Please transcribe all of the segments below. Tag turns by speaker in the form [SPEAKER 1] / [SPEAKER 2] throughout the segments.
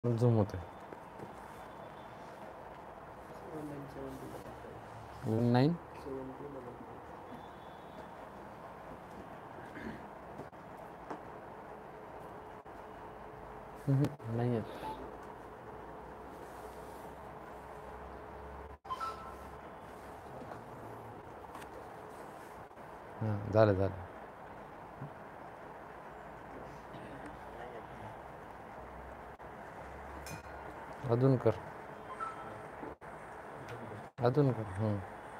[SPEAKER 1] झूम होते 9 नाही येत. हां झालं झालं. अजून कर अजून कर.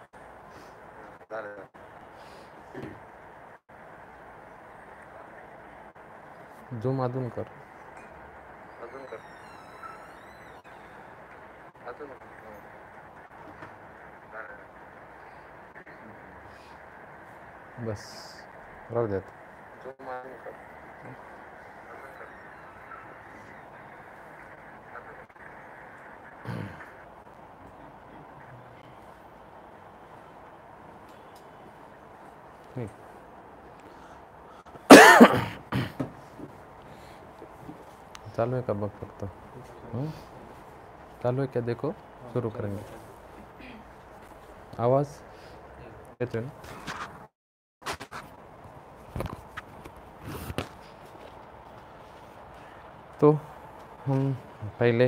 [SPEAKER 1] झूम अजून कर. बस राहू द्यात. ठीक. चालू है का बघ फक्त. चालू है क्या देखो. शुरू करेंगे. आवाज येतोय ना. तो हम पहले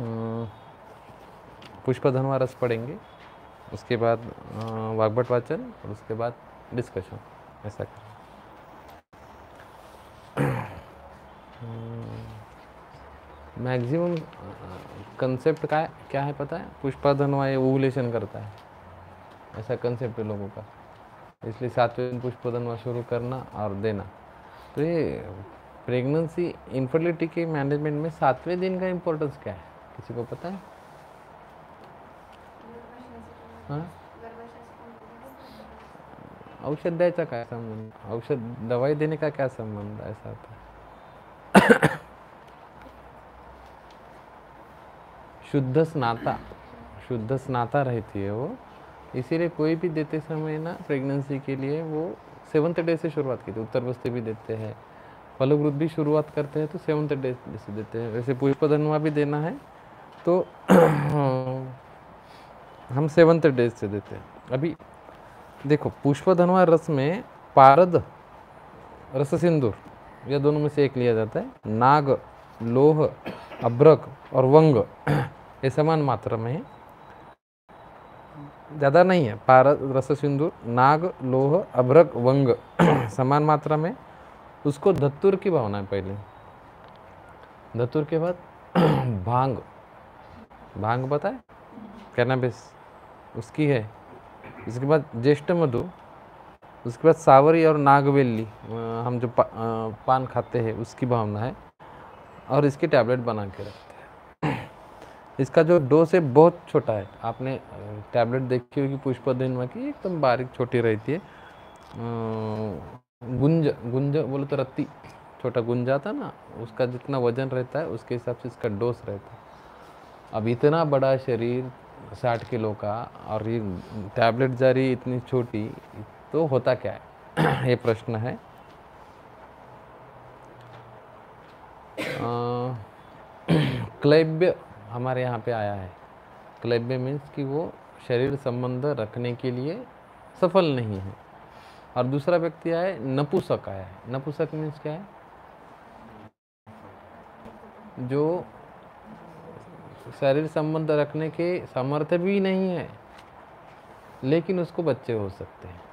[SPEAKER 1] पुष्पधनवा रस पढ़ेंगे, उसके बाद वाग्भट वाचन और उसके बाद डिस्कशन. ऐसा करें. मैक्सिमम कंसेप्ट का क्या है पता है. पुष्पधनवा ये ओवुलेशन करता है, ऐसा कंसेप्ट है लोगों का. इसलिए 7वें दिन पुष्पधनवा शुरू करना और देना. तो ये प्रेगनेंसी इनफर्टिलिटी के मैनेजमेंट में 7वें दिन का इम्पोर्टेंस क्या है, किसी को पता है? हाँ, औषध द्यायचा काय संबंध. औषध दवाई देने का क्या संबंध ऐसा होता है. शुद्ध स्नाता रहती है वो. इसीलिए कोई भी देते समय ना प्रेगनेंसी के लिए वो 7th डे से शुरुआत की थी. उत्तर बस्ती भी देते हैं, फलवृत भी शुरुआत करते हैं तो 7th डे से देते हैं. वैसे पुष्पधनवा भी देना है तो हम 7th डे से देते हैं. अभी देखो पुष्पधनवा रस में पारद, रस सिंदूर, यह दोनों में से एक लिया जाता है. नाग, लोह, अभ्रक और वंग ये समान मात्रा में है, ज़्यादा नहीं है. पारद, रस सिंदूर, नाग, लोह, अभ्रक, वंग समान मात्रा में. उसको धतूर की भावना है पहले. धतूर के बाद भांग पता है, कैनाबिस उसकी है. इसके बाद ज्येष्ठ मधु, उसके बाद सावरी और नागवेली, हम जो पान खाते हैं उसकी भावना है. और इसकी टैबलेट बना के रखते हैं. इसका जो डोज है बहुत छोटा है. आपने टैबलेट देखी होगी पुष्पधनवा की, एकदम बारीक छोटी रहती है. गुंज बोले तो रत्ती, छोटा गुंज आता ना, उसका जितना वजन रहता है उसके हिसाब से इसका डोज रहता है. अब इतना बड़ा शरीर 60 किलो का और ये टैबलेट जा रही इतनी छोटी, तो होता क्या है ये प्रश्न है. क्लैब्य हमारे यहाँ पे आया है. क्लैब्य मीन्स कि वो शरीर संबंध रखने के लिए सफल नहीं है. और दूसरा व्यक्ति आया है नपुंसक आया है. नपुंसक मीन्स क्या है, जो शरीर संबंध रखने के सामर्थ्य भी नहीं है लेकिन उसको बच्चे हो सकते हैं.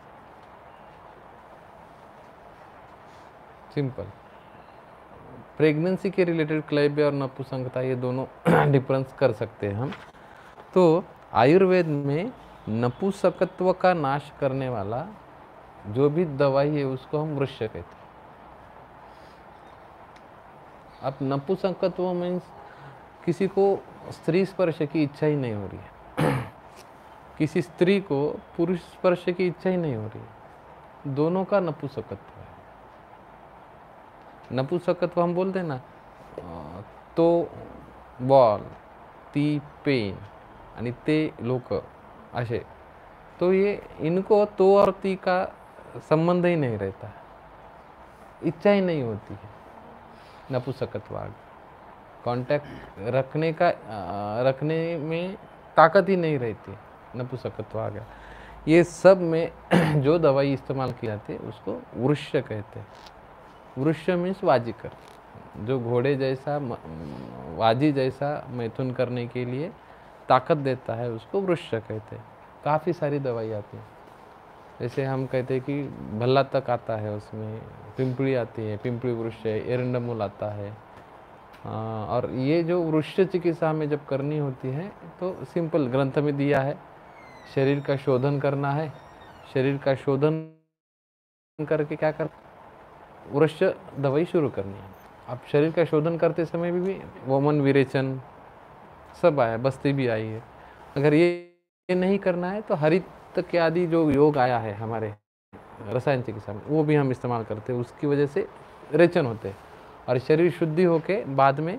[SPEAKER 1] सिंपल. प्रेगनेंसी के रिलेटेड क्लैब्य और नपुंसकता ये दोनों डिफरेंस कर सकते हैं हम. तो आयुर्वेद में नपुंसकत्व का नाश करने वाला जो भी दवाई है उसको हम वृक्ष कहते हैं. अब नपुंसकत्व मीन्स किसी को स्त्री स्पर्श की इच्छा ही नहीं हो रही है, किसी स्त्री को पुरुष स्पर्श की इच्छा ही नहीं हो रही है, दोनों का नपुंसकत्व है. नपुंसकत्व हम बोलते हैं ना, तो बॉल, ती पेन आणि ते लोक असे, तो ये इनको तो और ती का संबंध ही नहीं रहता है, इच्छा ही नहीं होती है नपुंसकत्व. कांटेक्ट रखने में ताकत ही नहीं रहती, नपुंसकत्व आ गया। ये सब में जो दवाई इस्तेमाल की जाती है उसको वृश्य कहते हैं। वृश्य मीन्स वाजीकर, जो घोड़े जैसा वाजी जैसा मैथुन करने के लिए ताकत देता है, उसको वृश्य कहते हैं। काफ़ी सारी दवाई आती है, जैसे हम कहते हैं कि भल्ला तक आता है, उसमें पिंपली आती है, पिंपली वृक्ष, एरंडमूल आता है। और ये जो वृक्ष चिकित्सा में जब करनी होती है तो सिंपल ग्रंथ में दिया है, शरीर का शोधन करना है। शरीर का शोधन करके क्या कर, वृक्ष दवाई शुरू करनी है। अब शरीर का शोधन करते समय भी वमन विरेचन सब आया, बस्ती भी आई है। अगर ये नहीं करना है तो हरित के आदि जो योग आया है हमारे रसायन चिकित्सा में, वो भी हम इस्तेमाल करते हैं। उसकी वजह से रेचन होते हैं और शरीर शुद्धि होके बाद में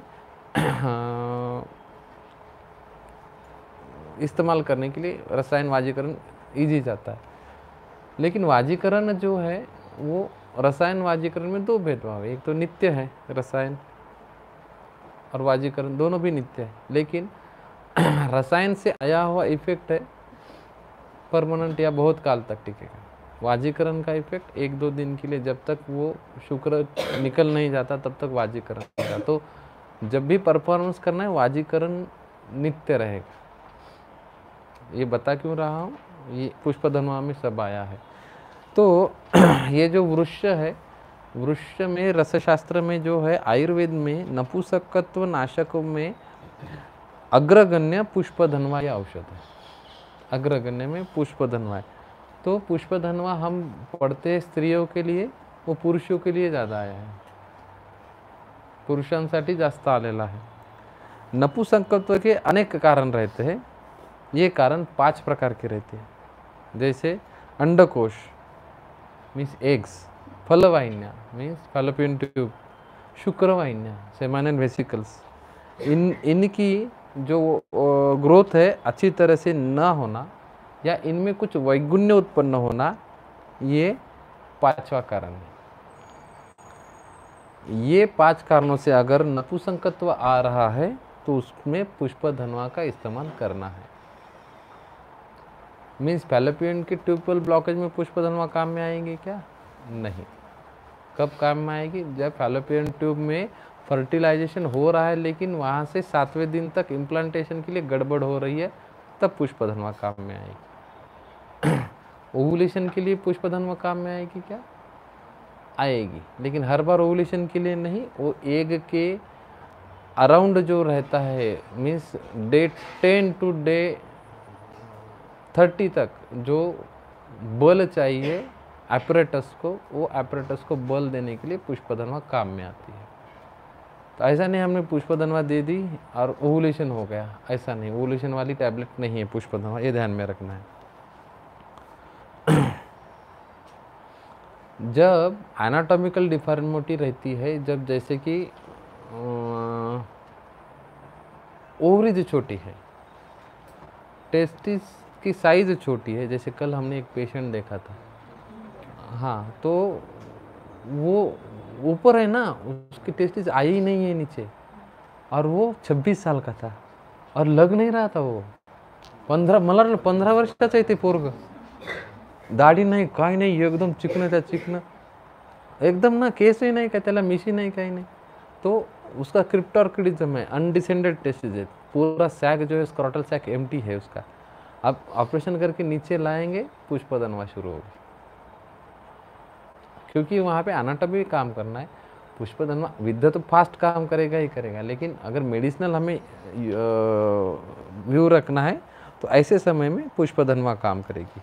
[SPEAKER 1] इस्तेमाल करने के लिए रसायन वाजीकरण ईजी जाता है। लेकिन वाजीकरण जो है वो रसायन वाजीकरण में दो भेदभाव है। एक तो नित्य है, रसायन और वाजीकरण दोनों भी नित्य है, लेकिन रसायन से आया हुआ इफेक्ट है परमानेंट या बहुत काल तक टिकेगा। वाजीकरण का इफेक्ट 1-2 दिन के लिए, जब तक वो शुक्र निकल नहीं जाता तब तक वाजीकरण रहेगा। तो जब भी परफॉर्मेंस करना है वाजीकरण नित्य रहेगा। ये बता क्यों रहा हूँ, ये पुष्पधनवा में सब आया है। तो ये जो वृक्ष है, वृक्ष में रसशास्त्र में जो है, आयुर्वेद में नपुंसकत्व नाशक में अग्रगण्य पुष्पधनवा या औषध है। अग्रगण्य में पुष्पधनवा है। तो पुष्पधनवा हम पढ़ते हैं स्त्रियों के लिए, वो पुरुषों के लिए ज़्यादा आया है, पुरुषांसाठी जास्त आलेला है। नपुंसकत्व के अनेक कारण रहते हैं। ये कारण 5 प्रकार के रहते हैं, जैसे अंडकोश मीन्स एग्स, फलवाहिन्या मीन्स फैलोपियन ट्यूब, शुक्रवाहिन्या सेमाइनल वेसिकल्स, इनकी जो ग्रोथ है अच्छी तरह से न होना या इनमें कुछ वैगुण्य उत्पन्न होना, ये 5वां कारण है। ये 5 कारणों से अगर नपुंसकत्व आ रहा है तो उसमें पुष्पधनवा का इस्तेमाल करना है। मीन्स फैलोपियन के ट्यूबल ब्लॉकेज में पुष्पधनवा काम में आएंगे क्या? नहीं। कब काम में आएगी? जब फैलोपियन ट्यूब में फर्टिलाइजेशन हो रहा है लेकिन वहाँ से 7वें दिन तक इम्प्लांटेशन के लिए गड़बड़ हो रही है, तब पुष्पधनवा काम में आएगी। ओवुलेशन के लिए पुष्पधनवा काम में आएगी क्या? आएगी, लेकिन हर बार ओवुलेशन के लिए नहीं। वो एग के अराउंड जो रहता है, मीन्स डे 10 to डे 30 तक जो बल चाहिए एपरेटस को, वो एपरेटस को बल देने के लिए पुष्पधनवा काम में आती है। तो ऐसा नहीं हमने पुष्पधनवा दे दी और ओवुलेशन हो गया, ऐसा नहीं। ओवुलेशन वाली टैबलेट नहीं है पुष्पधनवा, ये ध्यान में रखना है। जब एनाटॉमिकल डिफॉर्मिटी रहती है, जब जैसे कि ओवरीज छोटी है, टेस्टिस की साइज छोटी है, जैसे कल हमने एक पेशेंट देखा था, हाँ, तो वो ऊपर है ना, उसकी टेस्टिस आई ही नहीं है नीचे, और वो 26 साल का था और लग नहीं रहा था। वो 15 वर्षाचा आहे ते पोरग, दाढी नाही, काय नाही, एकदम चिकन था, चिकन एकदम ना, केसही नहीं का, त्याला मिशी नहीं, काही नहीं। तो उसका क्रिप्टोर्किडिज्म है, अनडिसेंडेड टेस्टिस है, पूरा सैक जो है स्क्रॉटल सैक एम्प्टी है उसका। अब ऑपरेशन करके नीचे लाएंगे, पुष्पधनवा शुरू होगी, क्योंकि वहाँ पे एनाटॉमी काम करना है। पुष्पधनवा विद्या तो फास्ट काम करेगा ही करेगा, लेकिन अगर मेडिसिनल हमें व्यू रखना है तो ऐसे समय में पुष्पधनवा काम करेगी।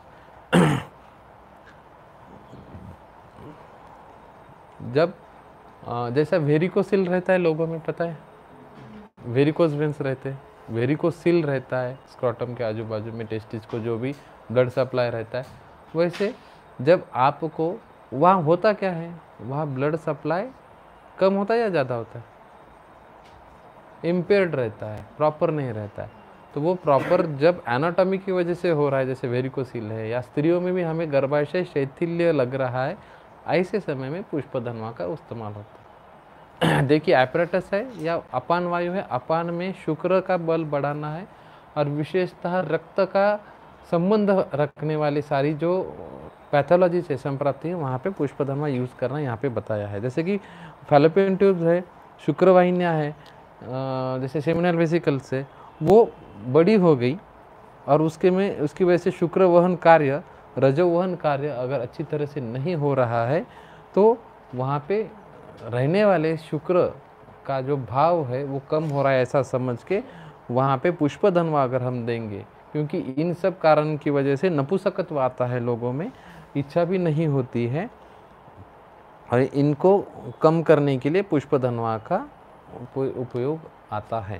[SPEAKER 1] जब जैसा वेरिकोसिल रहता है लोगों में, पता है, वेरिकोस वेन्स रहते हैं, वेरिकोसिल रहता है स्क्रॉटम के आजू बाजू में, टेस्टिस को जो भी ब्लड सप्लाई रहता है, वैसे जब आपको वहाँ होता क्या है, वहाँ ब्लड सप्लाई कम होता है या ज़्यादा होता है? इम्पेयर्ड रहता है, प्रॉपर नहीं रहता है। तो वो प्रॉपर जब एनाटॉमी की वजह से हो रहा है, जैसे वेरिकोसिल है, या स्त्रियों में भी हमें गर्भाशय शैथिल्य लग रहा है, ऐसे समय में पुष्पधनवा का इस्तेमाल होता देखिए एपरेटस है या अपान वायु है, अपान में शुक्र का बल बढ़ाना है और विशेषतः रक्त का संबंध रखने वाली सारी जो पैथोलॉजी से संप्राप्ति है वहाँ पे पुष्पधर्मा यूज़ करना यहाँ पे बताया है। जैसे कि फैलोपियन ट्यूब्स है, शुक्रवाहिनियाँ है, जैसे सेमिनल वेसिकल्स है, वो बड़ी हो गई और उसकी वजह से शुक्र वहन कार्य, रजोवहन कार्य अगर अच्छी तरह से नहीं हो रहा है तो वहाँ पे रहने वाले शुक्र का जो भाव है वो कम हो रहा है, ऐसा समझ के वहाँ पे पुष्पधन्वा अगर हम देंगे, क्योंकि इन सब कारण की वजह से नपुंसकत्व आता है लोगों में, इच्छा भी नहीं होती है, और इनको कम करने के लिए पुष्पधन्वा का उपयोग आता है।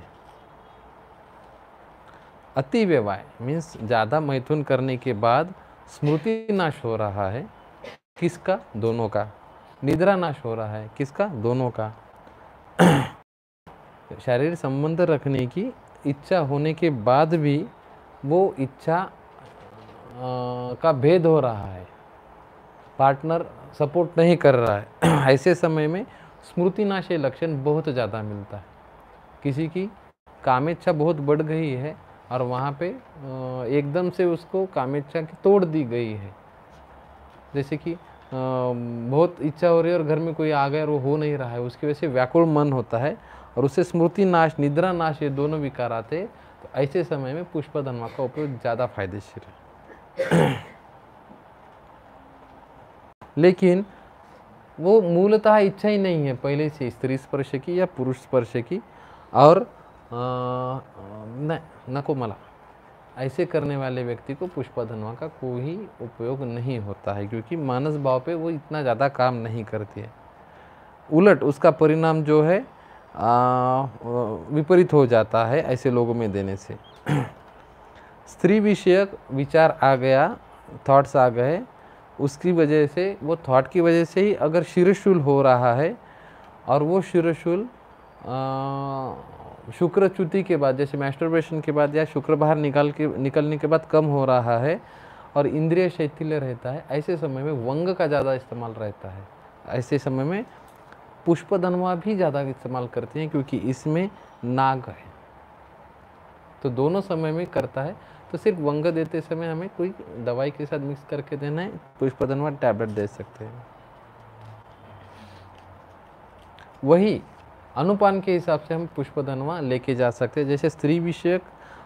[SPEAKER 1] अति व्यवाय मीन्स ज़्यादा मैथुन करने के बाद स्मृति नाश हो रहा है, किसका? दोनों का। निद्रा नाश हो रहा है, किसका? दोनों का। शारीरिक संबंध रखने की इच्छा होने के बाद भी वो इच्छा का भेद हो रहा है, पार्टनर सपोर्ट नहीं कर रहा है, ऐसे समय में स्मृति नाश ये लक्षण बहुत ज़्यादा मिलता है। किसी की कामेच्छा बहुत बढ़ गई है और वहाँ पे एकदम से उसको कामेच्छा की तोड़ दी गई है, जैसे कि बहुत इच्छा हो रही है और घर में कोई आ गया और वो हो नहीं रहा है, उसकी वजह से व्याकुल मन होता है और उससे स्मृति नाश, निद्रा नाश ये दोनों विकार आते हैं। तो ऐसे समय में पुष्पधन्वा का उपयोग ज़्यादा फायदेशीर है। लेकिन वो मूलतः इच्छा ही नहीं है पहले से स्त्री स्पर्श की या पुरुष स्पर्श की, और नको मला, ऐसे करने वाले व्यक्ति को पुष्पधन्वा का कोई उपयोग नहीं होता है, क्योंकि मानस भाव पे वो इतना ज़्यादा काम नहीं करती है। उलट उसका परिणाम जो है विपरीत हो जाता है ऐसे लोगों में देने से। स्त्री विषयक विचार आ गया, थॉट्स आ गए, उसकी वजह से, वो थॉट की वजह से ही अगर शिरशूल हो रहा है और वो शिरशूल शुक्र च्युति के बाद, जैसे मैस्टरबेशन के बाद या शुक्र बाहर निकलने के बाद कम हो रहा है और इंद्रिय शैथिल्य रहता है, ऐसे समय में वंग का ज़्यादा इस्तेमाल रहता है। ऐसे समय में पुष्पधन्वा भी ज़्यादा इस्तेमाल करते हैं, क्योंकि इसमें नाग है, तो दोनों समय में करता है। तो सिर्फ वंग देते समय हमें कोई दवाई के साथ मिक्स करके देना है, पुष्पधन्वा टैबलेट दे सकते हैं। वही अनुपान के हिसाब से हम पुष्पधन्वा लेके जा सकते हैं। जैसे स्त्री विषयक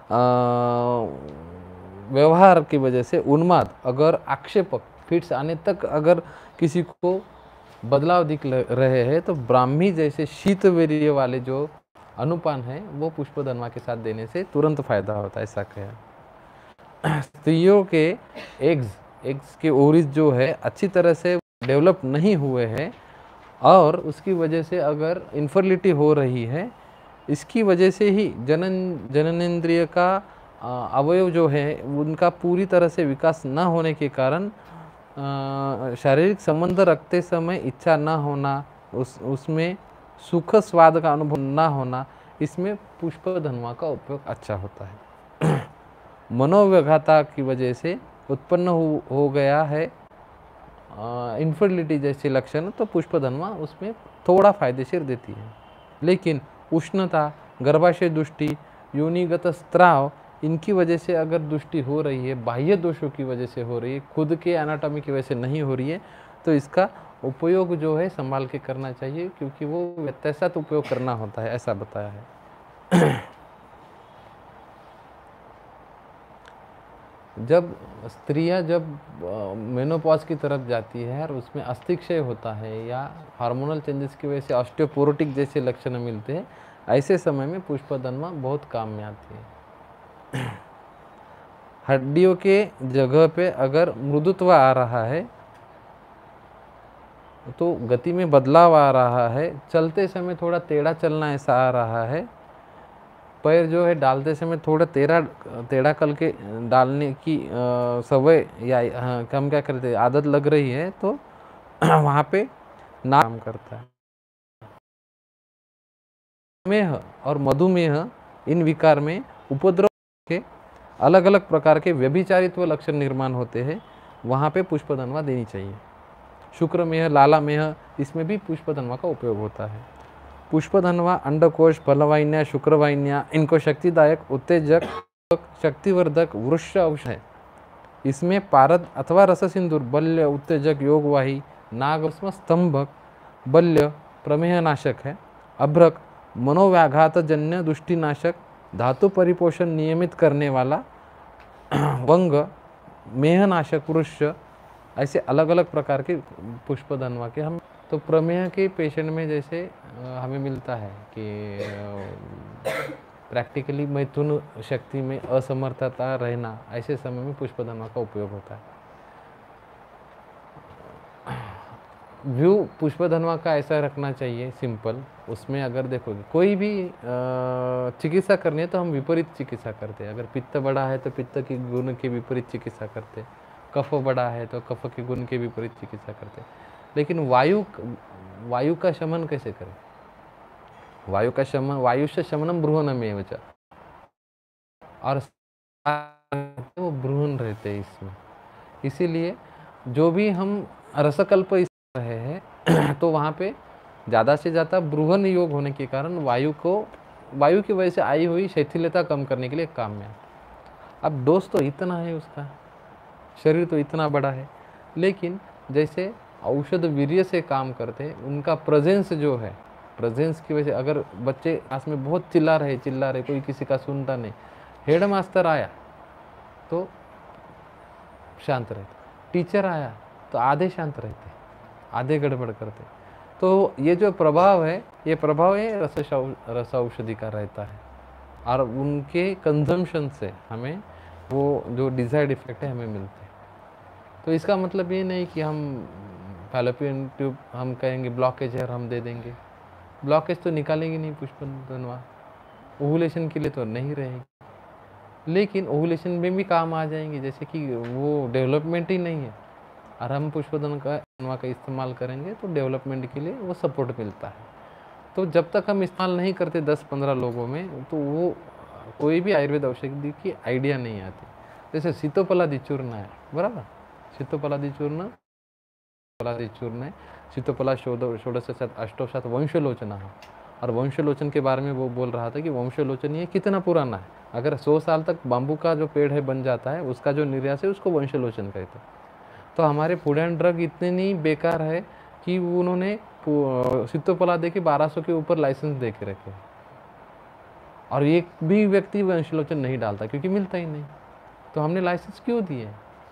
[SPEAKER 1] व्यवहार की वजह से उन्माद, अगर आक्षेपक फिट्स आने तक अगर किसी को बदलाव दिख रहे हैं, तो ब्राह्मी जैसे शीतवीर्य वाले जो अनुपान है वो पुष्पधन्वा के साथ देने से तुरंत फायदा होता है, ऐसा कहा। स्त्रियों के एग्स के ओरिज जो है अच्छी तरह से डेवलप नहीं हुए हैं और उसकी वजह से अगर इनफर्टिलिटी हो रही है, इसकी वजह से ही जननेंद्रिय का अवयव जो है उनका पूरी तरह से विकास न होने के कारण शारीरिक संबंध रखते समय इच्छा ना होना, उसमें सुख स्वाद का अनुभव ना होना, इसमें पुष्पधन्वा का उपयोग अच्छा होता है। मनोव्यघाता की वजह से उत्पन्न हो गया है इनफर्टिलिटी जैसे लक्षण, तो पुष्पधन्वा उसमें थोड़ा फायदेशीर देती है। लेकिन उष्णता, गर्भाशय दुष्टि, योनिगत स्त्राव, इनकी वजह से अगर दुष्टि हो रही है, बाह्य दोषों की वजह से हो रही है, खुद के एनाटॉमी की वजह से नहीं हो रही है, तो इसका उपयोग जो है संभाल के करना चाहिए, क्योंकि वो व्यत्यस्त उपयोग करना होता है, ऐसा बताया है। जब स्त्रियां मेनोपॉज की तरफ जाती है और उसमें अस्थिक्षय होता है या हार्मोनल चेंजेस की वजह से ऑस्टियोपोरोटिक जैसे लक्षण मिलते हैं, ऐसे समय में पुष्पधन्वा बहुत काम में आती है। हड्डियों के जगह पे अगर मृदुत्व आ रहा है, तो गति में बदलाव आ रहा है, चलते समय थोड़ा टेढ़ा चलना ऐसा आ रहा है, पैर जो है डालते समय थोड़ा टेढ़ा करके डालने की सवय या हम क्या करते हैं आदत लग रही है, तो वहाँ पे ना काम करता है। मधुमेह और मधुमेह, इन विकार में उपद्रव के अलग अलग प्रकार के व्यभिचारित्व लक्षण निर्माण होते हैं, वहाँ पे पुष्पधन्वा देनी चाहिए। शुक्रमेह, लालामेह, इसमें भी पुष्पधन्वा का उपयोग होता है। पुष्पधनवा अंडकोश, फलवाहिन्या, शुक्रवाहिन्या, इनको शक्तिदायक, उत्तेजक, शक्तिवर्धक वृक्ष औषध है। इसमें पारद अथवा रस सिंदूर, बल्य, उत्तेजक, योगवाही, नागस्म स्तंभक, बल्य, प्रमेहनाशक है। अभ्रक, मनोव्याघातजन्य दुष्टिनाशक, धातु परिपोषण नियमित करने वाला, वंग, मेहनाशक वृक्ष, ऐसे अलग अलग प्रकार के पुष्पधनवा के हम। तो प्रमेह के पेशेंट में जैसे हमें मिलता है कि प्रैक्टिकली मैथुन शक्ति में असमर्थता रहना, ऐसे समय में पुष्पधनवा का उपयोग होता है। व्यू पुष्पधनवा का ऐसा रखना चाहिए सिंपल। उसमें अगर देखोगे कोई भी चिकित्सा करनी है तो हम विपरीत चिकित्सा करते हैं। अगर पित्त बड़ा है तो पित्त के गुण के विपरीत चिकित्सा करते हैं, कफ बड़ा है तो कफ के गुण के विपरीत चिकित्सा करते हैं। लेकिन वायु का शमन कैसे करें? वायु का शमन, वायुष्य शमनम ब्रूहणमेव च, और वो ब्रूहण रहते हैं इसमें। इसीलिए जो भी हम रसकल्प इस रहे हैं तो वहाँ पे ज़्यादा से ज़्यादा ब्रूहण योग होने के कारण वायु की वजह से आई हुई शिथिलता कम करने के लिए काम में आता। अब डोज तो इतना है उसका, शरीर तो इतना बड़ा है, लेकिन जैसे औषध वीर्य से काम करते हैं, उनका प्रेजेंस जो है, प्रेजेंस की वजह से अगर बच्चे क्लास में बहुत चिल्ला रहे कोई किसी का सुनता नहीं, हेड मास्टर आया तो शांत रहते, टीचर आया तो आधे शांत रहते, आधे गड़बड़ करते। तो ये जो प्रभाव है, ये प्रभाव है रस औषधि का रहता है, और उनके कंजम्पशन से हमें वो जो डिजायर्ड इफेक्ट है हमें मिलते हैं। तो इसका मतलब ये नहीं कि हम फैलोपियन ट्यूब हम कहेंगे ब्लॉकेज है और हम दे देंगे। ब्लॉकेज तो निकालेंगे नहीं पुष्पधनवा, ओवुलेशन के लिए तो नहीं रहेगी, लेकिन ओवुलेशन में भी काम आ जाएंगे। जैसे कि वो डेवलपमेंट ही नहीं है और हम पुष्पधनवा का इस्तेमाल करेंगे तो डेवलपमेंट के लिए वो सपोर्ट मिलता है। तो जब तक हम इस्तेमाल नहीं करते 10-15 लोगों में, तो वो कोई भी आयुर्वेद औषधि की आइडिया नहीं आती। जैसे सीतोपलादि चूर्ण है, बराबर, सीतोपलादि चूर्ण है, सीतोपला षोडशात् अष्टौषात् वंशलोचन है। और वंशलोचन के बारे में वो बोल रहा था कि वंशलोचन ये कितना पुराना है। अगर 100 साल तक बाम्बू का जो पेड़ है बन जाता है, उसका जो निर्यास है उसको वंशलोचन कहते हैं। तो हमारे फूड एंड ड्रग इतने नहीं बेकार है कि उन्होंने सीतोपला दे के 1200 के ऊपर लाइसेंस दे के रखे, और एक भी व्यक्ति वंशलोचन नहीं डालता क्योंकि मिलता ही नहीं। तो हमने लाइसेंस क्यों दिए?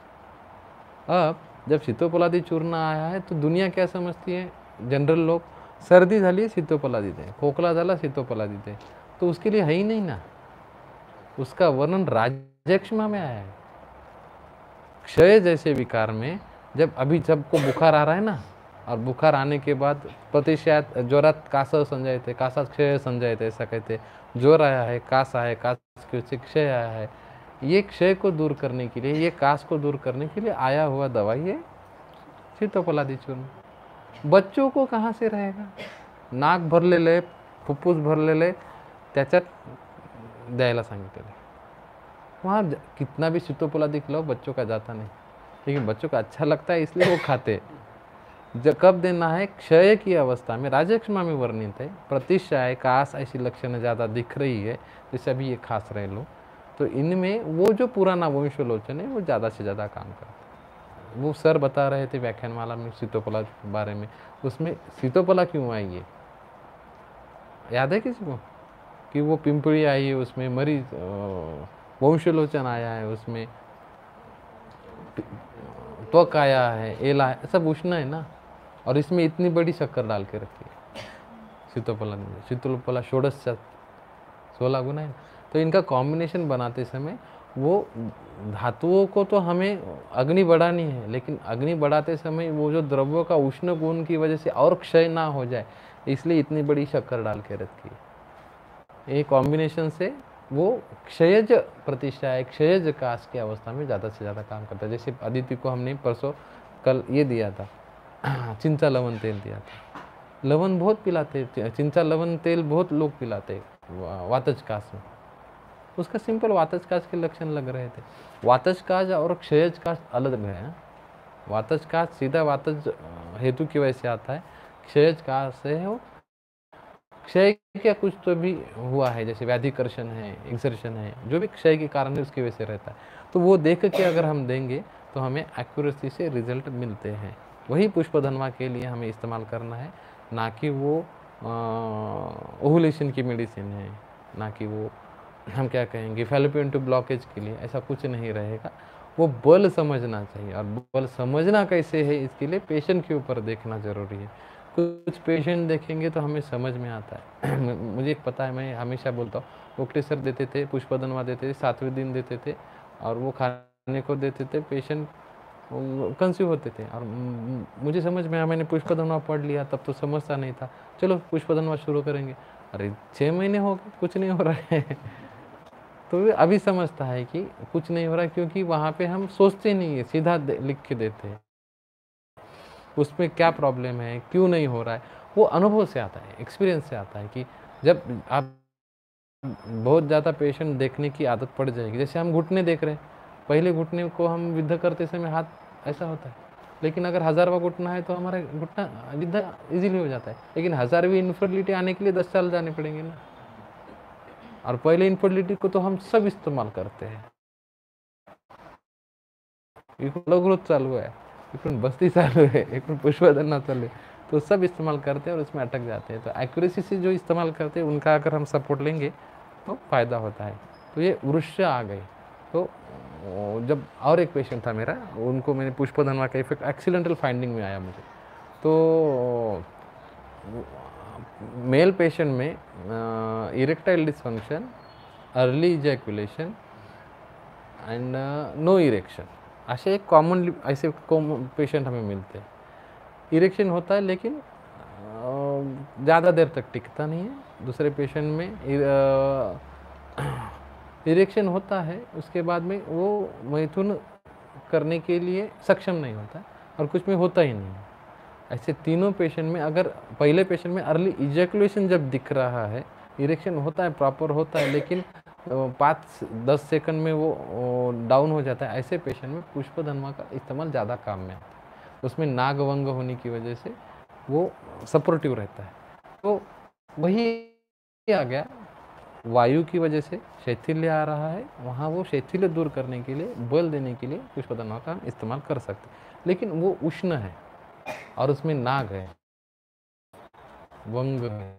[SPEAKER 1] अब जब सीतोपलादी चूर्ण आया है तो दुनिया क्या समझती है, जनरल लोग, सर्दी झाली सीतोपलादी दे, खोखला झाला सीतोपलादी दे, तो उसके लिए है ही नहीं ना। उसका वर्णन राजयक्ष्मा में आया है। क्षय जैसे विकार में जब को बुखार आ रहा है ना, और बुखार आने के बाद प्रतिशत ज्वरात कास संजायते, कासात क्षय संजायते, ऐसा कहते। ज्वर आया है, कास आया है, कास के उससे क्षय आया है। ये क्षय को दूर करने के लिए, ये कास को दूर करने के लिए आया हुआ दवाई है सीतोपलादी चूर्ण। बच्चों को कहाँ से रहेगा? नाक भरलेले, फुफ्फुस भरलेले, त्याच्यात द्यायला सांगितलेलं। वहाँ कितना भी सीतोपलादी खिलाओ बच्चों का जाता नहीं, लेकिन बच्चों का अच्छा लगता है इसलिए वो खाते। जब कब देना है? क्षय की अवस्था में, राजयक्ष्मा में वर्णित है। प्रतिशय, कास ऐसी लक्षण ज़्यादा दिख रही है, जैसे अभी ये खास रहे लोग, तो इनमें वो जो पुराना वंशलोचन है वो ज़्यादा से ज़्यादा काम करता है। वो सर बता रहे थे व्याख्यानमाला में सीतोपला के बारे में, उसमें सीतोपला क्यों आई है याद है किसी को? कि वो पिंपली आई है, उसमें मरीज वंशलोचन आया है, उसमें त्वक आया है, एला है, सब उष्ण है ना, और इसमें इतनी बड़ी शक्कर डाल के रखी है सीतोपला षोडशात् 16 गुना है। तो इनका कॉम्बिनेशन बनाते समय वो धातुओं को तो हमें अग्नि बढ़ानी है, लेकिन अग्नि बढ़ाते समय वो जो द्रव्यों का उष्ण गुण की वजह से और क्षय ना हो जाए, इसलिए इतनी बड़ी शक्कर डाल के रखी है। ये कॉम्बिनेशन से वो क्षयज प्रतिष्ठा, क्षयज कास की अवस्था में ज़्यादा से ज़्यादा काम करता है। जैसे अदिति को हमने परसों कल ये दिया था चिंचा लवन तेल दिया था। लवन बहुत पिलाते, चिंचा लवन तेल बहुत लोग पिलाते वातज कास में। उसका सिंपल वातज कास के लक्षण लग रहे थे। वातज कास और क्षयज कास अलग है। वातज कास सीधा वातज हेतु की वजह से आता है, क्षयज कास है वो क्षय क्या कुछ तो भी हुआ है, जैसे व्याधिकर्षण है, एक्सर्शन है, जो भी क्षय के कारण है उसकी वजह से रहता है, तो वो देख के अगर हम देंगे तो हमें एक्यूरेसी से रिजल्ट मिलते हैं। वही पुष्पधनवा के लिए हमें इस्तेमाल करना है, ना कि वो ओवुलेशन की मेडिसिन है, ना कि वो हम क्या कहेंगे फैलोपियन ट्यूब ब्लॉकेज के लिए, ऐसा कुछ नहीं रहेगा। वो बल समझना चाहिए, और बल समझना कैसे है इसके लिए पेशेंट के ऊपर देखना ज़रूरी है। कुछ पेशेंट देखेंगे तो हमें समझ में आता है मुझे पता है, मैं हमेशा बोलता हूँ, ओक्टेसर देते थे, पुष्पधनवा देते थे, 7वें दिन देते थे, और वो खाने को देते थे, पेशेंट कंसीव होते थे। और मुझे समझ में आया, मैंने पुष्पधनवा पढ़ लिया, तब तो समझता नहीं था, चलो पुष्पधनवा शुरू करेंगे, अरे 6 महीने हो गए कुछ नहीं हो रहा है तो वे अभी समझता है कि कुछ नहीं हो रहा है, क्योंकि वहाँ पे हम सोचते नहीं है, सीधा लिख के देते हैं उसमें क्या प्रॉब्लम है, क्यों नहीं हो रहा है। वो अनुभव से आता है, एक्सपीरियंस से आता है कि जब आप बहुत ज़्यादा पेशेंट देखने की आदत पड़ जाएगी, जैसे हम घुटने देख रहे हैं, पहले घुटने को हम विद्ध करते समय हाथ ऐसा होता है, लेकिन अगर 1000वां घुटना है तो हमारा घुटना विद्ध इजीली हो जाता है, लेकिन 1000वीं इनफर्टिलिटी आने के लिए 10 साल जाने पड़ेंगे ना। और पहले इनफर्टिलिटी को तो हम सब इस्तेमाल करते हैं, ग्रोथ चालू है, इकडून बस्ती चालू है, इकडून पुष्पधनवा चालू है, तो सब इस्तेमाल करते हैं और उसमें अटक जाते हैं। तो एक्यूरेसी से जो इस्तेमाल करते हैं उनका अगर हम सपोर्ट लेंगे तो फ़ायदा होता है। तो ये वृक्ष आ गए। तो जब और एक पेशेंट था मेरा, उनको मैंने पुष्पधनवा का इफेक्ट एक्सीडेंटल फाइंडिंग में आया मुझे, तो मेल पेशेंट में erectile dysfunction, early ejaculation and no erection, ऐसे एक कॉमनली ऐसे पेशेंट हमें मिलते हैं। इरेक्शन होता है लेकिन ज़्यादा देर तक टिकता नहीं है। दूसरे पेशेंट में इरेक्शन होता है, उसके बाद में वो मैथुन करने के लिए सक्षम नहीं होता, और कुछ में होता ही नहीं है। ऐसे तीनों पेशेंट में, अगर पहले पेशेंट में अर्ली इजैकुलेशन जब दिख रहा है, इरेक्शन होता है, प्रॉपर होता है, लेकिन 5-10 सेकंड में वो डाउन हो जाता है, ऐसे पेशेंट में पुष्पधनवा का इस्तेमाल ज़्यादा काम में आता है। उसमें नागवंग होने की वजह से वो सपोर्टिव रहता है। तो वही आ गया, वायु की वजह से शैथिल्य आ रहा है, वहाँ वो शैथिल्य दूर करने के लिए, बल देने के लिए पुष्पधनवा का हम इस्तेमाल कर सकते हैं। लेकिन वो उष्ण है और उसमें नाग है, वंग है,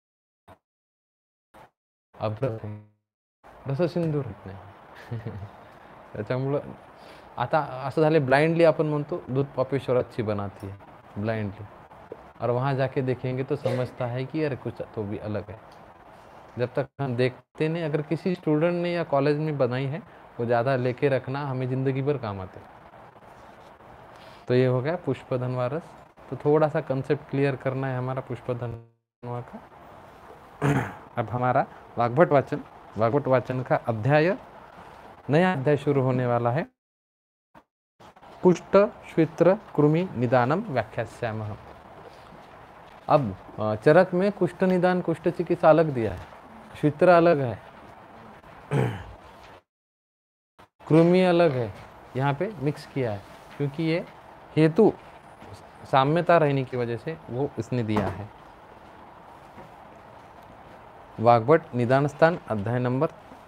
[SPEAKER 1] अभ्रक आहे, रससिंधूर नाही त्याच्यामुळं आता असं झाले, ब्लाइंडली अपन म्हणतो दूध पापेश्वर अच्छी बनाती है ब्लाइंडली, और वहाँ जाके देखेंगे तो समझता है कि अरे कुछ तो भी अलग है। जब तक हम देखते नहीं, अगर किसी स्टूडेंट ने या कॉलेज में बनाई है, वो ज़्यादा लेके रखना, हमें ज़िंदगी भर काम आते। तो ये हो गया पुष्पधनवा रस। तो थोड़ा सा कंसेप्ट क्लियर करना है हमारा पुष्पधनवा का। अब हमारा वाग्भट वाचन का अध्याय, नया अध्याय शुरू होने वाला है। कुष्ठ श्वित्र कृमि निदानम व्याख्यास्यामः। अब चरक में कुष्ठ निदान, कुष्ठ चिकित्सा अलग दिया है, श्वित्र अलग है, कृमि अलग है, यहाँ पे मिक्स किया है, क्योंकि ये हेतु साम्यता रहने की वजह से वो इसने दिया है। वाग्भट निदान स्थान अध्याय नंबर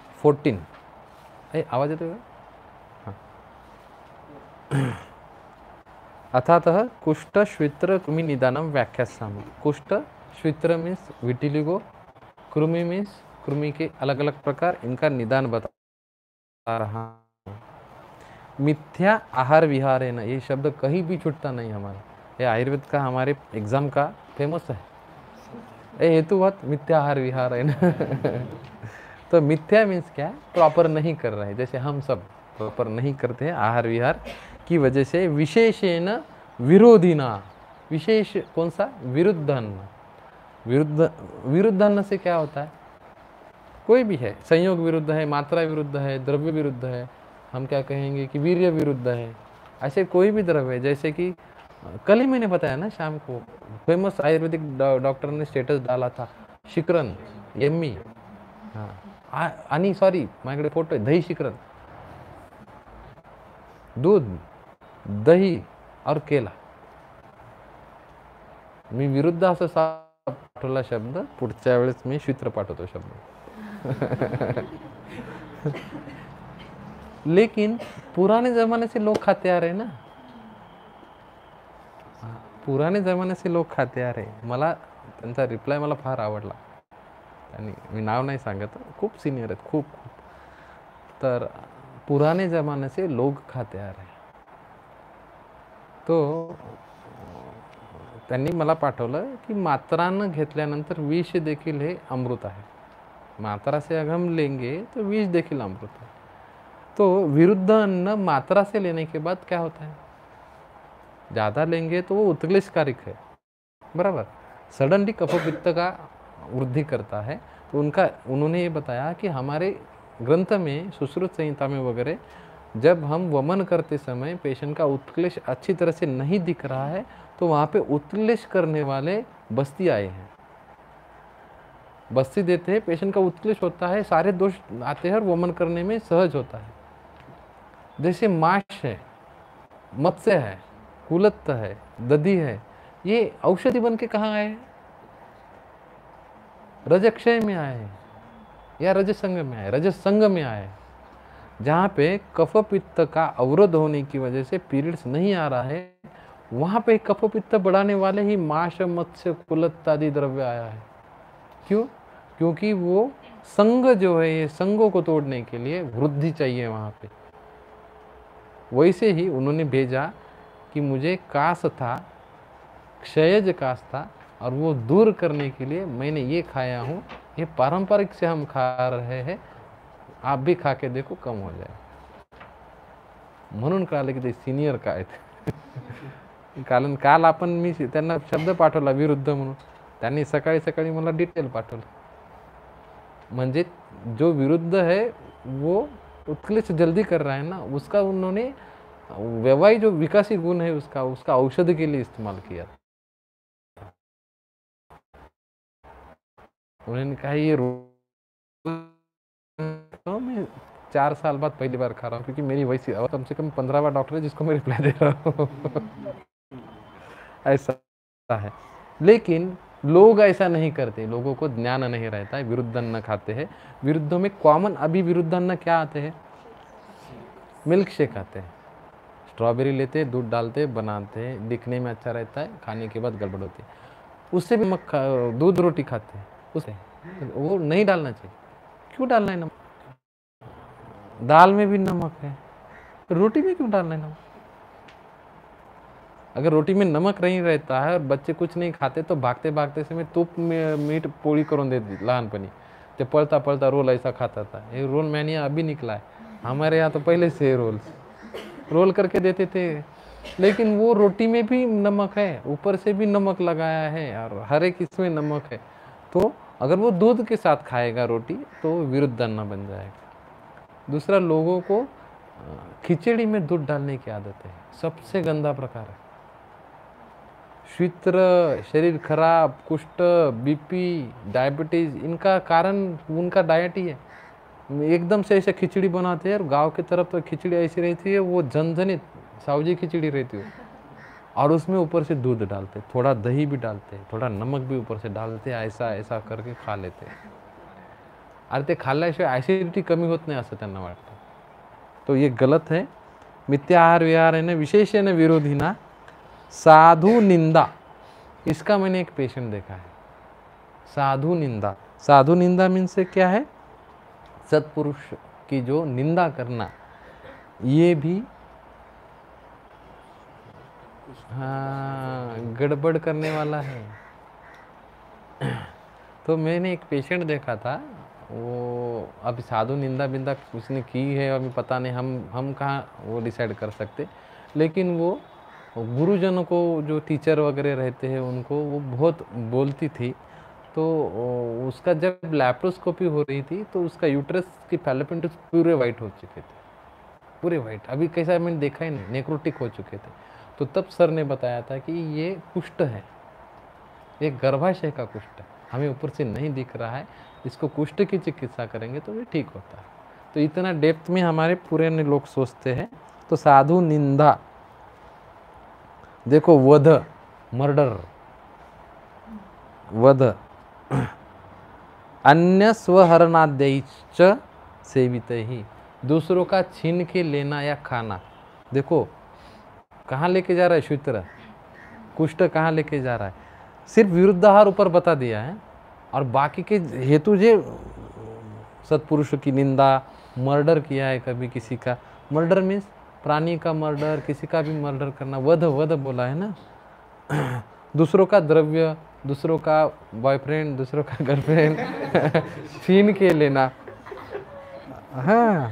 [SPEAKER 1] 14। आवाज येतोय का? हाँ। अथातः कुष्ठ श्वित्र कृमि निदानम व्याख्यास्यामः। कुष्ठ श्वित्र मीन्स विटिलिगो, कृमि मीन्स कृमि के अलग अलग प्रकार, इनका निदान बता रहा हूँ। मिथ्या आहार विहार है ना, ये शब्द कहीं भी छूटता नहीं हमारा, ये आयुर्वेद का हमारे एग्जाम का फेमस है। हेतुवत मिथ्या आहार विहार है ना तो मिथ्या मीन्स क्या है, प्रॉपर नहीं कर रहे हैं, जैसे हम सब प्रॉपर नहीं करते हैं आहार विहार की वजह से, विशेषेण विरोधिना, विशेष कौन सा, विरुद्धन। विरुद्धन से क्या होता है, कोई भी है, संयोग विरुद्ध है, मात्रा विरुद्ध है, द्रव्य विरुद्ध है, हम क्या कहेंगे कि वीर्य विरुद्ध है, ऐसे कोई भी द्रव्य है। जैसे कि कल ही मैंने बताया ना शाम को, फेमस आयुर्वेदिक डॉक्टर ने स्टेटस डाला था, शिकरण यम्मी, हाँ आणि सॉरी माझ्याकडे फोटो आहे, दही शिकरण, दूध दही और केला, मी विरुद्ध असं पाठवला शब्द, पुढच्या वेळेस मी श्वित्र पाठवतो शब्द. लेकिन पुराने ज़माने से लोग खाते आ रहे ना, पुराने ज़माने से लोग खाते आ रहे. मला त्यांचा रिप्लाय मला फार आवडला. आणि मी नाव नाही सांगत, खूप सिनियर आहेत, खूप खूप. तर पुराने ज़माने से लोग खाते आ रहे. तो त्यांनी मला पाठवलं की मात्रानं घेतल्यानंतर विष देखील हे अमृत आहे. मात्रा से अगर हम लेंगे तो विष देखिल अमृत है. तो विरुद्ध अन्न मात्रा से लेने के बाद क्या होता है, ज़्यादा लेंगे तो वो उत्क्लेशकारिक है, बराबर. सडनली कफपित्त का वृद्धि करता है. तो उन्होंने ये बताया कि हमारे ग्रंथ में, सुश्रुत संहिता में वगैरह, जब हम वमन करते समय पेशेंट का उत्क्लेश अच्छी तरह से नहीं दिख रहा है तो वहाँ पे उत्क्लेश करने वाले बस्ती आए हैं. बस्ती देते हैं, पेशेंट का उत्क्लेश होता है, सारे दोष आते हैं और वमन करने में सहज होता है. जैसे माश है, मत्स्य है, कुलत्त है, दधी है, ये औषधि बन के कहाँ आए हैं? रजक्षय में आए हैं या रजसंग में आए? रजसंग में आए, जहाँ पे कफ पित्त का अवरोध होने की वजह से पीरियड्स नहीं आ रहा है, वहाँ पे कफ पित्त बढ़ाने वाले ही माश, मत्स्य, कुलत्त आदि द्रव्य आया है. क्यों? क्योंकि वो संग जो है, ये संगों को तोड़ने के लिए वृद्धि चाहिए वहाँ पे. वैसे ही उन्होंने भेजा कि मुझे कास था, क्षयज कास था, और वो दूर करने के लिए मैंने ये खाया हूँ. ये पारंपरिक से हम खा रहे हैं, आप भी खा के देखो, कम हो जाए. म्हणून कळालं की ते सिनियर काय आहेत. कारण काल मी त्यांना शब्द पाठवला विरुद्ध म्हणून, त्यांनी सकाळी सकाळी मला डिटेल पाठवलं. म्हणजे जो विरुद्ध है वो उत्क्लेश जल्दी कर रहा है ना, उसका उन्होंने वैवाहिक जो विकासी गुण है उसका औषध के लिए इस्तेमाल किया. उन्होंने कहा ये तो मैं 4 साल बाद पहली बार खा रहा हूँ, क्योंकि मेरी वैसी कम से कम 15वां डॉक्टर है जिसको मैं रिप्लाई दे रहा हूँ. ऐसा है. लेकिन लोग ऐसा नहीं करते, लोगों को ज्ञान नहीं रहता है, विरुद्ध अन्न खाते हैं. विरुद्ध में कॉमन अभी विरुद्ध अन्न क्या आते हैं? मिल्क शेक आते हैं. स्ट्रॉबेरी लेते हैं, दूध डालते हैं, बनाते हैं, दिखने में अच्छा रहता है, खाने के बाद गड़बड़ होती है. उससे भी दूध रोटी खाते हैं, उससे वो नहीं डालना चाहिए. क्यों डालना है नमक? दाल में भी नमक है, रोटी में क्यों डालना है नमक? अगर रोटी में नमक नहीं रहता है और बच्चे कुछ नहीं खाते तो भागते भागते से मैं तूप में मीठ पोळी करून देती लहानपणी. ते पळता पळता रोल ऐसा खाता था. ये रोल मैंने अभी निकला है, हमारे यहाँ तो पहले से रोल करके देते थे. लेकिन वो रोटी में भी नमक है, ऊपर से भी नमक लगाया है, और हर एक इसमें नमक है. तो अगर वो दूध के साथ खाएगा रोटी तो विरुद्ध अन्न बन जाएगा. दूसरा, लोगों को खिचड़ी में दूध डालने की आदत है, सबसे गंदा प्रकार है. श्वित्र, शरीर खराब, कुष्ठ, बीपी, डायबिटीज, इनका कारण उनका डाइट ही है. एकदम से ऐसे खिचड़ी बनाते हैं, और गांव की तरफ तो खिचड़ी ऐसी रहती है, वो झनझनित सावजी खिचड़ी रहती है, और उसमें ऊपर से दूध डालते, थोड़ा दही भी डालते, थोड़ा नमक भी ऊपर से डालते, ऐसा ऐसा करके खा लेते. अरे ते खाल्ल्याशिवाय ॲसिडिटी कमी होत नाही असं त्यांना वाटतं. तो ये गलत है. मिथ्या आहार विहार है ना, विशेषण विरोधी ना, साधु निंदा, इसका मैंने एक पेशेंट देखा है. साधु निंदा, साधु निंदा मीन्स से क्या है? सत्पुरुष की जो निंदा करना, ये भी हाँ गड़बड़ करने वाला है. तो मैंने एक पेशेंट देखा था, वो अभी साधु निंदा बिंदा उसने की है, अभी पता नहीं, हम कहाँ वो डिसाइड कर सकते. लेकिन वो गुरुजनों को, जो टीचर वगैरह रहते हैं, उनको वो बहुत बोलती थी. तो उसका जब लैप्रोस्कोपी हो रही थी तो उसका यूट्रस की फैलोपियन ट्यूब्स पूरे वाइट हो चुके थे, पूरे वाइट. अभी कैसा मैंने देखा ही नहीं, नेक्रोटिक हो चुके थे. तो तब सर ने बताया था कि ये कुष्ठ है, ये गर्भाशय का कुष्ठ है, हमें ऊपर से नहीं दिख रहा है, इसको कुष्ठ की चिकित्सा करेंगे तो ये ठीक होता है. तो इतना डेप्थ में हमारे पुराने लोग सोचते हैं. तो साधु निंदा, देखो, वध, मर्डर, वध अन्य स्वहरणाद्यैश्च सेवित ही, दूसरों का छीन के लेना या खाना। देखो कहाँ लेके जा रहा है शूद्र, कुष्ठ कहाँ लेके जा रहा है, सिर्फ विरुद्धाहार ऊपर बता दिया है, और बाकी के हेतु जे सत्पुरुष की निंदा, मर्डर किया है कभी किसी का, मर्डर मीन्स प्राणी का मर्डर, किसी का भी मर्डर करना, वध वध बोला है ना। दूसरों का द्रव्य, दूसरों का बॉयफ्रेंड, दूसरों का गर्लफ्रेंड छीन के लेना। हाँ,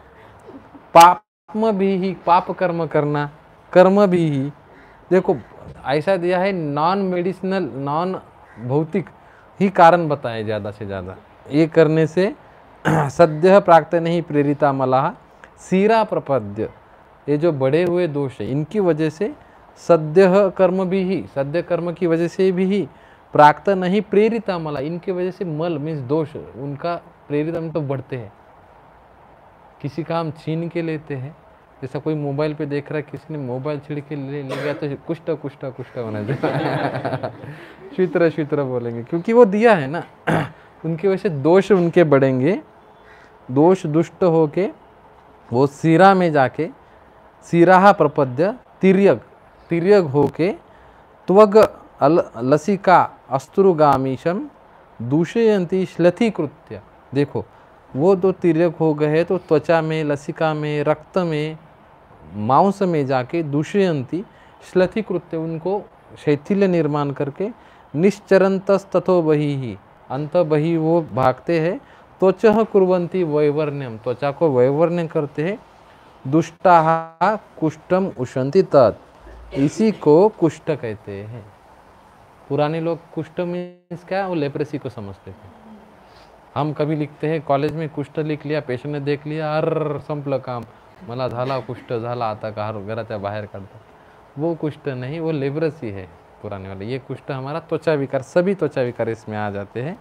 [SPEAKER 1] पाप में भी ही, पाप कर्म करना, कर्म भी ही। देखो ऐसा दिया है, नॉन मेडिसिनल, नॉन भौतिक ही कारण बताए ज़्यादा से ज़्यादा। ये करने से सद्य प्राप्त नहीं प्रेरिता मलाह सीरा प्रपद्य, ये जो बड़े हुए दोष है इनकी वजह से सद्य कर्म भी ही, सद्य कर्म की वजह से भी ही प्राप्त नहीं प्रेरिता मला, इनकी वजह से मल मीन्स दोष, उनका प्रेरित हम तो बढ़ते हैं। किसी का हम छीन के लेते हैं, जैसा कोई मोबाइल पे देख रहा है, किसी ने मोबाइल छिड़ के ले गया तो कुष्ट कुष्ट कुष्ट होना चाहिए। शीत्र शीत्र बोलेंगे क्योंकि वो दिया है ना। उनकी वजह से दोष उनके बढ़ेंगे, दोष दुष्ट होके वो सीरा में जाके, सीरा प्रपद्य तिर्यक, तिर्यक होके त्वग लसिका अस्त्रुगामीशम दूषयंती श्लथीकृत्य। देखो वो दो तिर्यक हो गए तो त्वचा में, लसिका में, रक्त में, मांस में जाके दूषयंती श्लथीकृत्य, उनको शैथिल्य निर्माण करके निश्चरंतस्तथो बही ही, अंत बही वो भागते हैं। त्वचः कुर्वन्ति वैवर्ण्यम, त्वचा को वैवर्ण्य करते हैं। दुष्टाः कुष्ठम उशन्ति तत्, इसी को कुष्ठ कहते हैं। पुराने लोग कुष्ठ मीन्स क्या, वो लेप्रेसी को समझते थे। हम कभी लिखते हैं कॉलेज में कुष्ठ लिख लिया, पेशेंट ने देख लिया, अर संपलं काम, मला झाला कुष्ठ, झाला आता का घराच्या बाहेर काढतो, वो कुष्ठ नहीं, वो लेप्रेसी है पुराने वाले। ये कुष्ठ हमारा त्वचा विकार, सभी त्वचा विकार इसमें आ जाते हैं।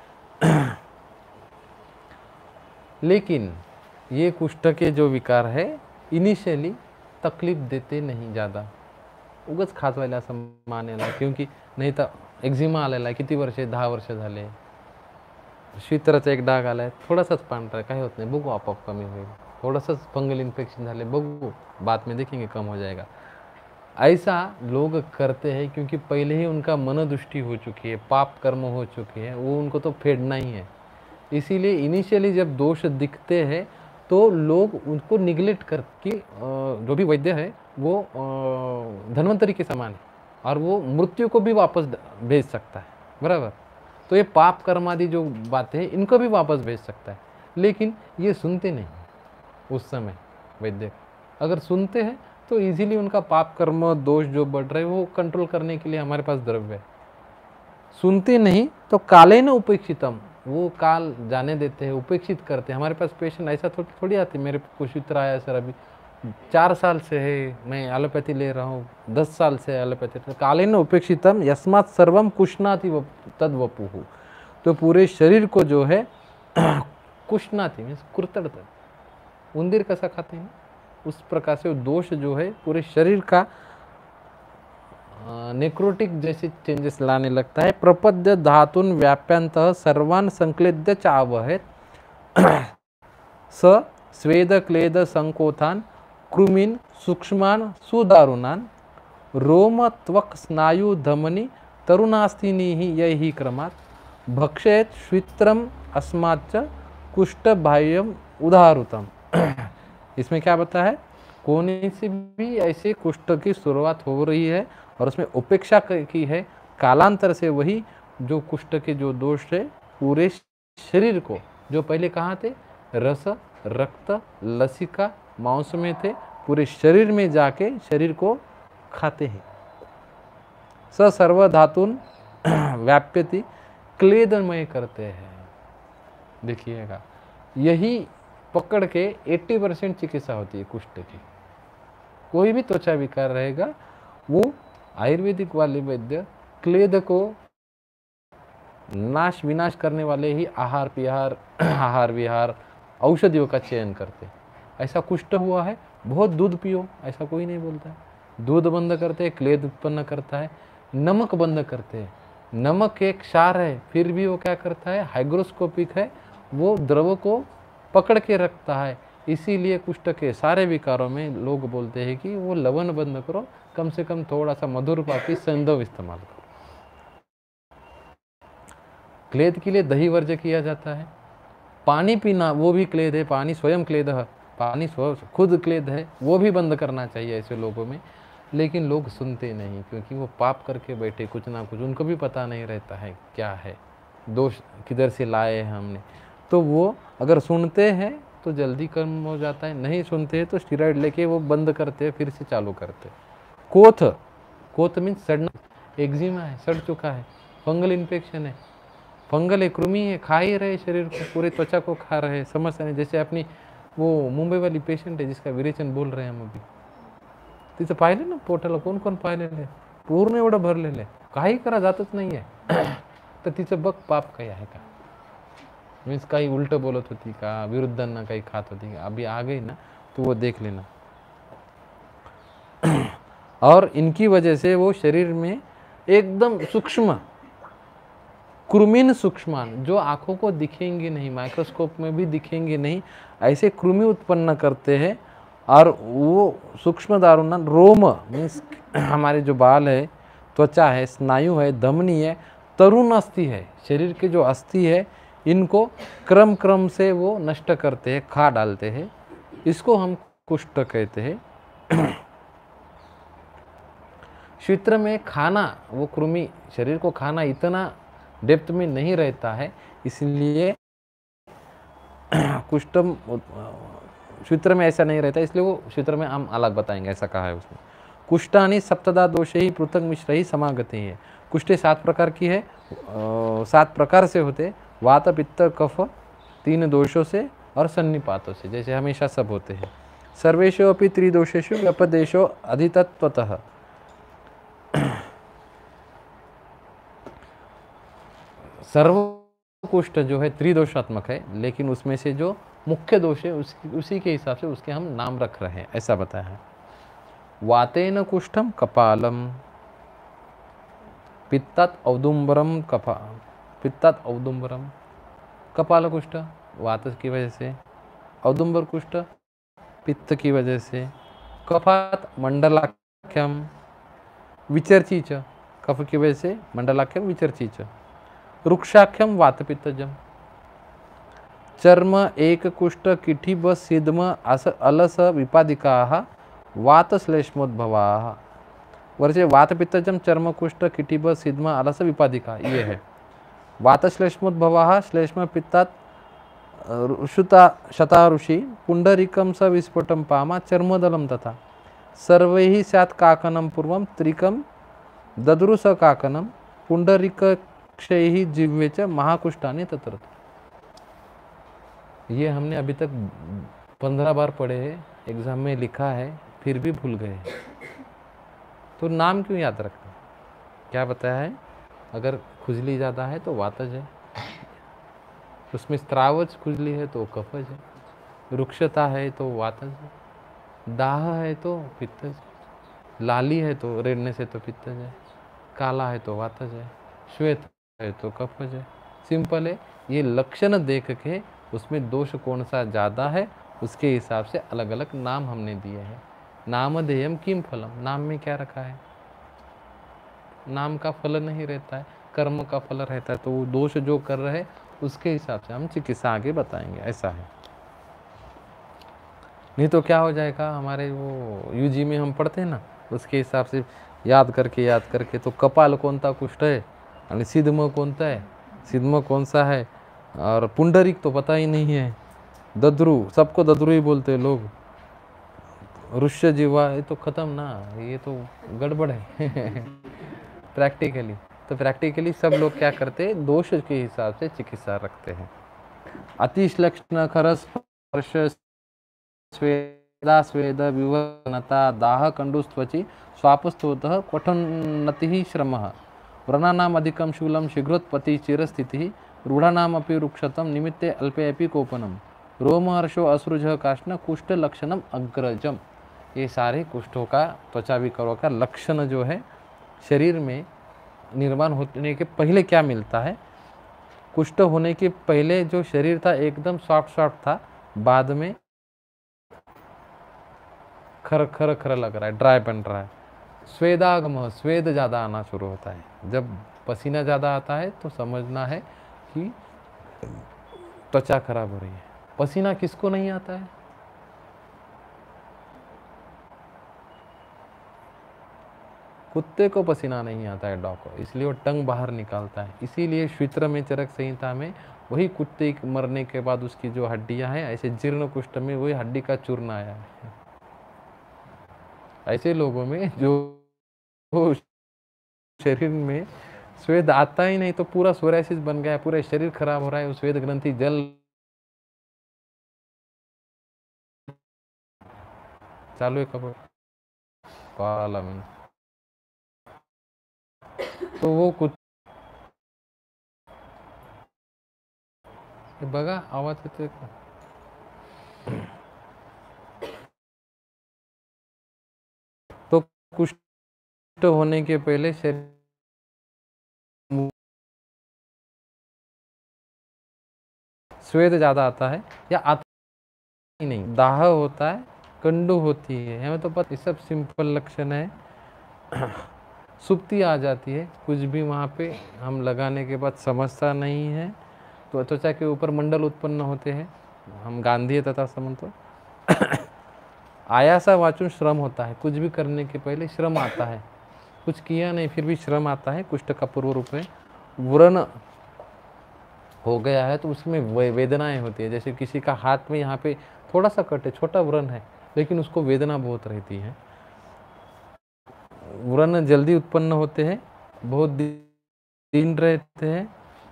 [SPEAKER 1] लेकिन ये कुष्ठ के जो विकार है इनिशियली तकलीफ देते नहीं ज़्यादा, उगाच खाजवायला असं मानेला, क्योंकि नाही तर एक्झिमा आलेला आहे, किती वर्षे, 10 वर्ष झाले, शीतराचा एक डाग आलाय, थोडासाच पांढरा, काही होत नाही, बघू आपोआप कमी होईल, थोडासाच फंगल इन्फेक्शन झाले, बघू बाद में देखेंगे कम हो जाएगा। ऐसा लोग करते हैं क्योंकि पहले ही उनका मनोदृष्टि हो चुकी है, पाप कर्म हो चुकी है, वो उनको तो फेडना ही है। इसीलिए इनिशियली जब दोष दिखते हैं तो लोग उनको निगलेक्ट करके, जो भी वैद्य है वो धन्वंतरी के समान है और वो मृत्यु को भी वापस भेज सकता है, बराबर। तो ये पाप कर्म आदि जो बातें हैं इनको भी वापस भेज सकता है, लेकिन ये सुनते नहीं उस समय वैद्य। अगर सुनते हैं तो इजीली उनका पाप कर्म दोष जो बढ़ रहे हैं वो कंट्रोल करने के लिए हमारे पास द्रव्य है। सुनते नहीं तो कालेन उपेक्षितम, वो काल जाने देते हैं, उपेक्षित करते हैं। हमारे पास पेशेंट ऐसा थोड़ी आते, मेरे कुछ इतना आया सर, अभी 4 साल से है मैं एलोपैथी ले रहा हूँ, 10 साल से एलोपैथी, कालेन उपेक्षितम यस्मात् सर्वम कुष्णाति तद्वपुः, तो पूरे शरीर को जो है कुष्णाति मीन्स कुरतड़ता, उंदीर कैसा खाते हैं उस प्रकार से दोष जो है पूरे शरीर का नेक्रोटिक जैसे चेंजेस लाने लगता है। प्रपद्य धातुन व्याप्यंतः सर्वान् संक्लेद्य चावहेत स स्वेद क्लेद संकोथान कृमीन सूक्ष्मान सुदारुणान रोम त्वक स्नायु धमनी तरुणास्थिनी ही यही क्रमात् भक्षेत श्वित्रम अस्माच्च कुष्ठ बाह्यम उदाहृतम। इसमें क्या बता है, कोने से भी ऐसे कुष्ठ की शुरुआत हो रही है और उसमें उपेक्षा की है, कालांतर से वही जो कुष्ठ के जो दोष है पूरे शरीर को, जो पहले कहाँ थे, रस रक्त लसिका मांस में थे, पूरे शरीर में जाके शरीर को खाते हैं। स सर्व धातुन व्याप्यति, क्लेदमय करते हैं। देखिएगा यही पकड़ के 80% चिकित्सा होती है कुष्ठ की। कोई भी त्वचा विकार रहेगा वो आयुर्वेदिक वाले वैद्य क्लेद को नाश विनाश करने वाले ही आहार विहार औषधियों का चयन करते। ऐसा कुष्ठ हुआ है, बहुत दूध पियो, ऐसा कोई नहीं बोलता है। दूध बंद करते हैं, क्लेद उत्पन्न करता है। नमक बंद करते हैं, नमक एक क्षार है, फिर भी वो क्या करता है, हाइग्रोस्कोपिक है, वो द्रव को पकड़ के रखता है। इसीलिए कुष्ठ के सारे विकारों में लोग बोलते हैं कि वो लवण बंद करो, कम से कम थोड़ा सा मधुर पापी संदव इस्तेमाल करो। क्लेद के लिए दही वर्ज्य किया जाता है। पानी पीना वो भी क्लेद है, पानी स्वयं क्लेद है, पानी खुद क्लेद है, वो भी बंद करना चाहिए ऐसे लोगों में। लेकिन लोग सुनते नहीं, क्योंकि वो पाप करके बैठे कुछ ना कुछ, उनको भी पता नहीं रहता है क्या है दोष, किधर से लाए हैं हमने। तो वो अगर सुनते हैं तो जल्दी कम हो जाता है, नहीं सुनते हैं तो स्टीरॉइड लेके वो बंद करते हैं, फिर से चालू करते हैं। कोथ मीन्स सड़ना, एक्जिमा है, सड़ चुका है, फंगल इन्फेक्शन है, फंगल है, कृमि है, खा ही रहे शरीर को, पूरी त्वचा को खा रहे, समस्या नहीं। जैसे अपनी वो मुंबई वाली पेशंट है जिसका विरेचन बोल रहे हैं हम अभी, तिचं पाहिले ना पोटाला कोण कोण पाहिलेलं आहे, पूर्ण एवढं भरलेलं आहे, काही करा जातच नाही आहे. तर तिचं बघ पाप काही आहे का, मीन्स काही उलट बोलत होती का, विरुद्धांना काही खात होती का, अभी आ गई ना तो वो देख लेना. और इनकी वजह से वो शरीर में एकदम सूक्ष्म कृमिन सूक्ष्मान, जो आंखों को दिखेंगे नहीं, माइक्रोस्कोप में भी दिखेंगे नहीं, ऐसे कृमि उत्पन्न करते हैं. और वो सूक्ष्म दारूण रोम मीन्स हमारे जो बाल है, त्वचा है, स्नायु है, धमनी है, तरुण अस्थि है, शरीर के जो अस्थि है, इनको क्रम क्रम से वो नष्ट करते हैं, खा डालते हैं. इसको हम कुष्ठ कहते हैं. क्षेत्र में खाना, वो कृमि शरीर को खाना इतना डेप्थ में नहीं रहता है, इसलिए कुष्ठम सूत्र में ऐसा नहीं रहता, इसलिए वो सूत्र में हम अलग बताएंगे, ऐसा कहा है उसमें. कुष्ठानी सप्तदा दोषे ही पृथक मिश्र ही समागति है. कुष्ठे 7 प्रकार की है, 7 प्रकार से होते, वात पित्त कफ 3 दोषों से और सन्निपातों से, जैसे हमेशा सब होते हैं. सर्वेषु अपि त्रिदोषेषु व्यपदेशो अधितत्वतः. सर्व कुष्ठ जो है त्रिदोषात्मक है, लेकिन उसमें से जो मुख्य दोष है उसी के हिसाब से उसके हम नाम रख रहे हैं, ऐसा बताया है. वातेन कुष्ठम कपालम, पित्तात औदुम्बरम पित्तात औदुम्बरम. कपाल कुष्ठ वात की वजह से, औदुम्बर कुष्ठ पित्त की वजह से, कफात मंडलाख्यम विचर्ची च, कफ की वजह से मंडलाख्यम विचर्ची च. रुक्षाख्यम वातपित्तजम. चर्म एक कुष्ठ किठिब सिद्म अलस विपादिका वात श्लेष्मोद्भवा. वरचे वातपित्तजम, चर्म कुष्ठ किठिब सिद्म अलस विपादिका, ये है. वात श्लेष्मोद्भवा श्लेष्म पित्तात ऋषुता शता ऋषि पुंडरीकम स विस्फोटम पामा चर्मदलम तथा. सर्वैः स्यात् काकनम पूर्वम त्रिकम दद्रुस काकनम पुंडरीक क्षय जिह्वे च महाकुष्ठानि तत्र. ये हमने अभी तक 15 बार पढ़े हैं, एग्जाम में लिखा है, फिर भी भूल गए. तो नाम क्यों याद रखना. क्या बताया है, अगर खुजली ज़्यादा है तो वातज है, उसमें स्त्रावज खुजली है तो कफज है, रुक्षता है तो वातज है, दाह है तो पित्तज, लाली है तो रेड़ने से तो पित्तज है, काला है तो वातज है, श्वेत है तो कफज है. सिंपल है. ये लक्षण देख के उसमें दोष कौन सा ज़्यादा है उसके हिसाब से अलग अलग नाम हमने दिए हैं. नामधेयम किम फलम, नाम में क्या रखा है, नाम का फल नहीं रहता है, कर्म का फल रहता है. तो वो दोष जो कर रहे हैं उसके हिसाब से हम चिकित्सा आगे बताएंगे, ऐसा है. नहीं तो क्या हो जाएगा, हमारे वो यूजी में हम पढ़ते हैं ना, उसके हिसाब से याद करके तो कपाल कौन सा कुष्ठ है और सिद्म कौन सा है, सिद्म कौन सा है, और पुंडरीक तो पता ही नहीं है, दद्रु सबको दद्रु ही बोलते हैं लोग, ऋष्य जीवा, ये तो खत्म ना, ये तो गड़बड़ है. प्रैक्टिकली तो प्रैक्टिकली सब लोग क्या करते हैं, दोष के हिसाब से चिकित्सा रखते हैं. अतिश्लक्षण खरस स्पर्श स्वेदा स्वेद विवनता दाह कंडुस्त्वचि स्वापस्तोतः क्वठोन्नतिः श्रमः व्रणानाम अधिकम शूलम शीघ्रोत्पत्ति चिरस्थितिः रूढ़ानामपि रुक्षतम निमित्ते अल्पे अपि कोपनम रोमहर्षो असृज काष्ण कुष्ठ लक्षणम अग्रजम. ये सारे कुष्ठों का, त्वचा विकारों का लक्षण जो है शरीर में निर्माण होने के पहले क्या मिलता है, कुष्ठ होने के पहले जो शरीर था एकदम सॉफ्ट सॉफ्ट था, बाद में खर खर खर लग रहा है, ड्राई बन रहा है। स्वेदागम, स्वेद ज़्यादा आना शुरू होता है। जब पसीना ज़्यादा आता है तो समझना है कि त्वचा खराब हो रही है। पसीना किसको नहीं आता है? कुत्ते को पसीना नहीं आता है, डॉग को, इसलिए वो टंग बाहर निकालता है। इसीलिए श्वित्र में चरक संहिता में वही कुत्ते मरने के बाद उसकी जो हड्डियां हैं, ऐसे जीर्ण कुष्ठ में वही हड्डी का चूर्ण आया है। ऐसे लोगों में जो शरीर में स्वेद आता ही नहीं, तो पूरा सोरासिस बन गया है, पूरा शरीर खराब हो रहा है, स्वेद ग्रंथि जल चालू है कब पाला में, तो वो कुछ बघा आवाज येतोय का? तो कुष्ठ होने के पहले शरीर स्वेद ज्यादा आता है या आता ही नहीं, दाह होता है, कंडू होती है, हमें तो पता, ये सब सिंपल लक्षण है। सुप्ति आ जाती है, कुछ भी वहाँ पे हम लगाने के बाद समझता नहीं है, तो त्वचा के ऊपर मंडल उत्पन्न होते हैं, हम गांधी तथा समझो। आयासा वाचुन श्रम होता है, कुछ भी करने के पहले श्रम आता है, कुछ किया नहीं फिर भी श्रम आता है, कुष्ठ का पूर्व रूप में। व्रण हो गया है तो उसमें वेदनाएं होती है, जैसे किसी का हाथ में यहाँ पे थोड़ा सा कट है, छोटा व्रण है, लेकिन उसको वेदना बहुत रहती है। व्रण जल्दी उत्पन्न होते हैं, बहुत दिन रहते हैं,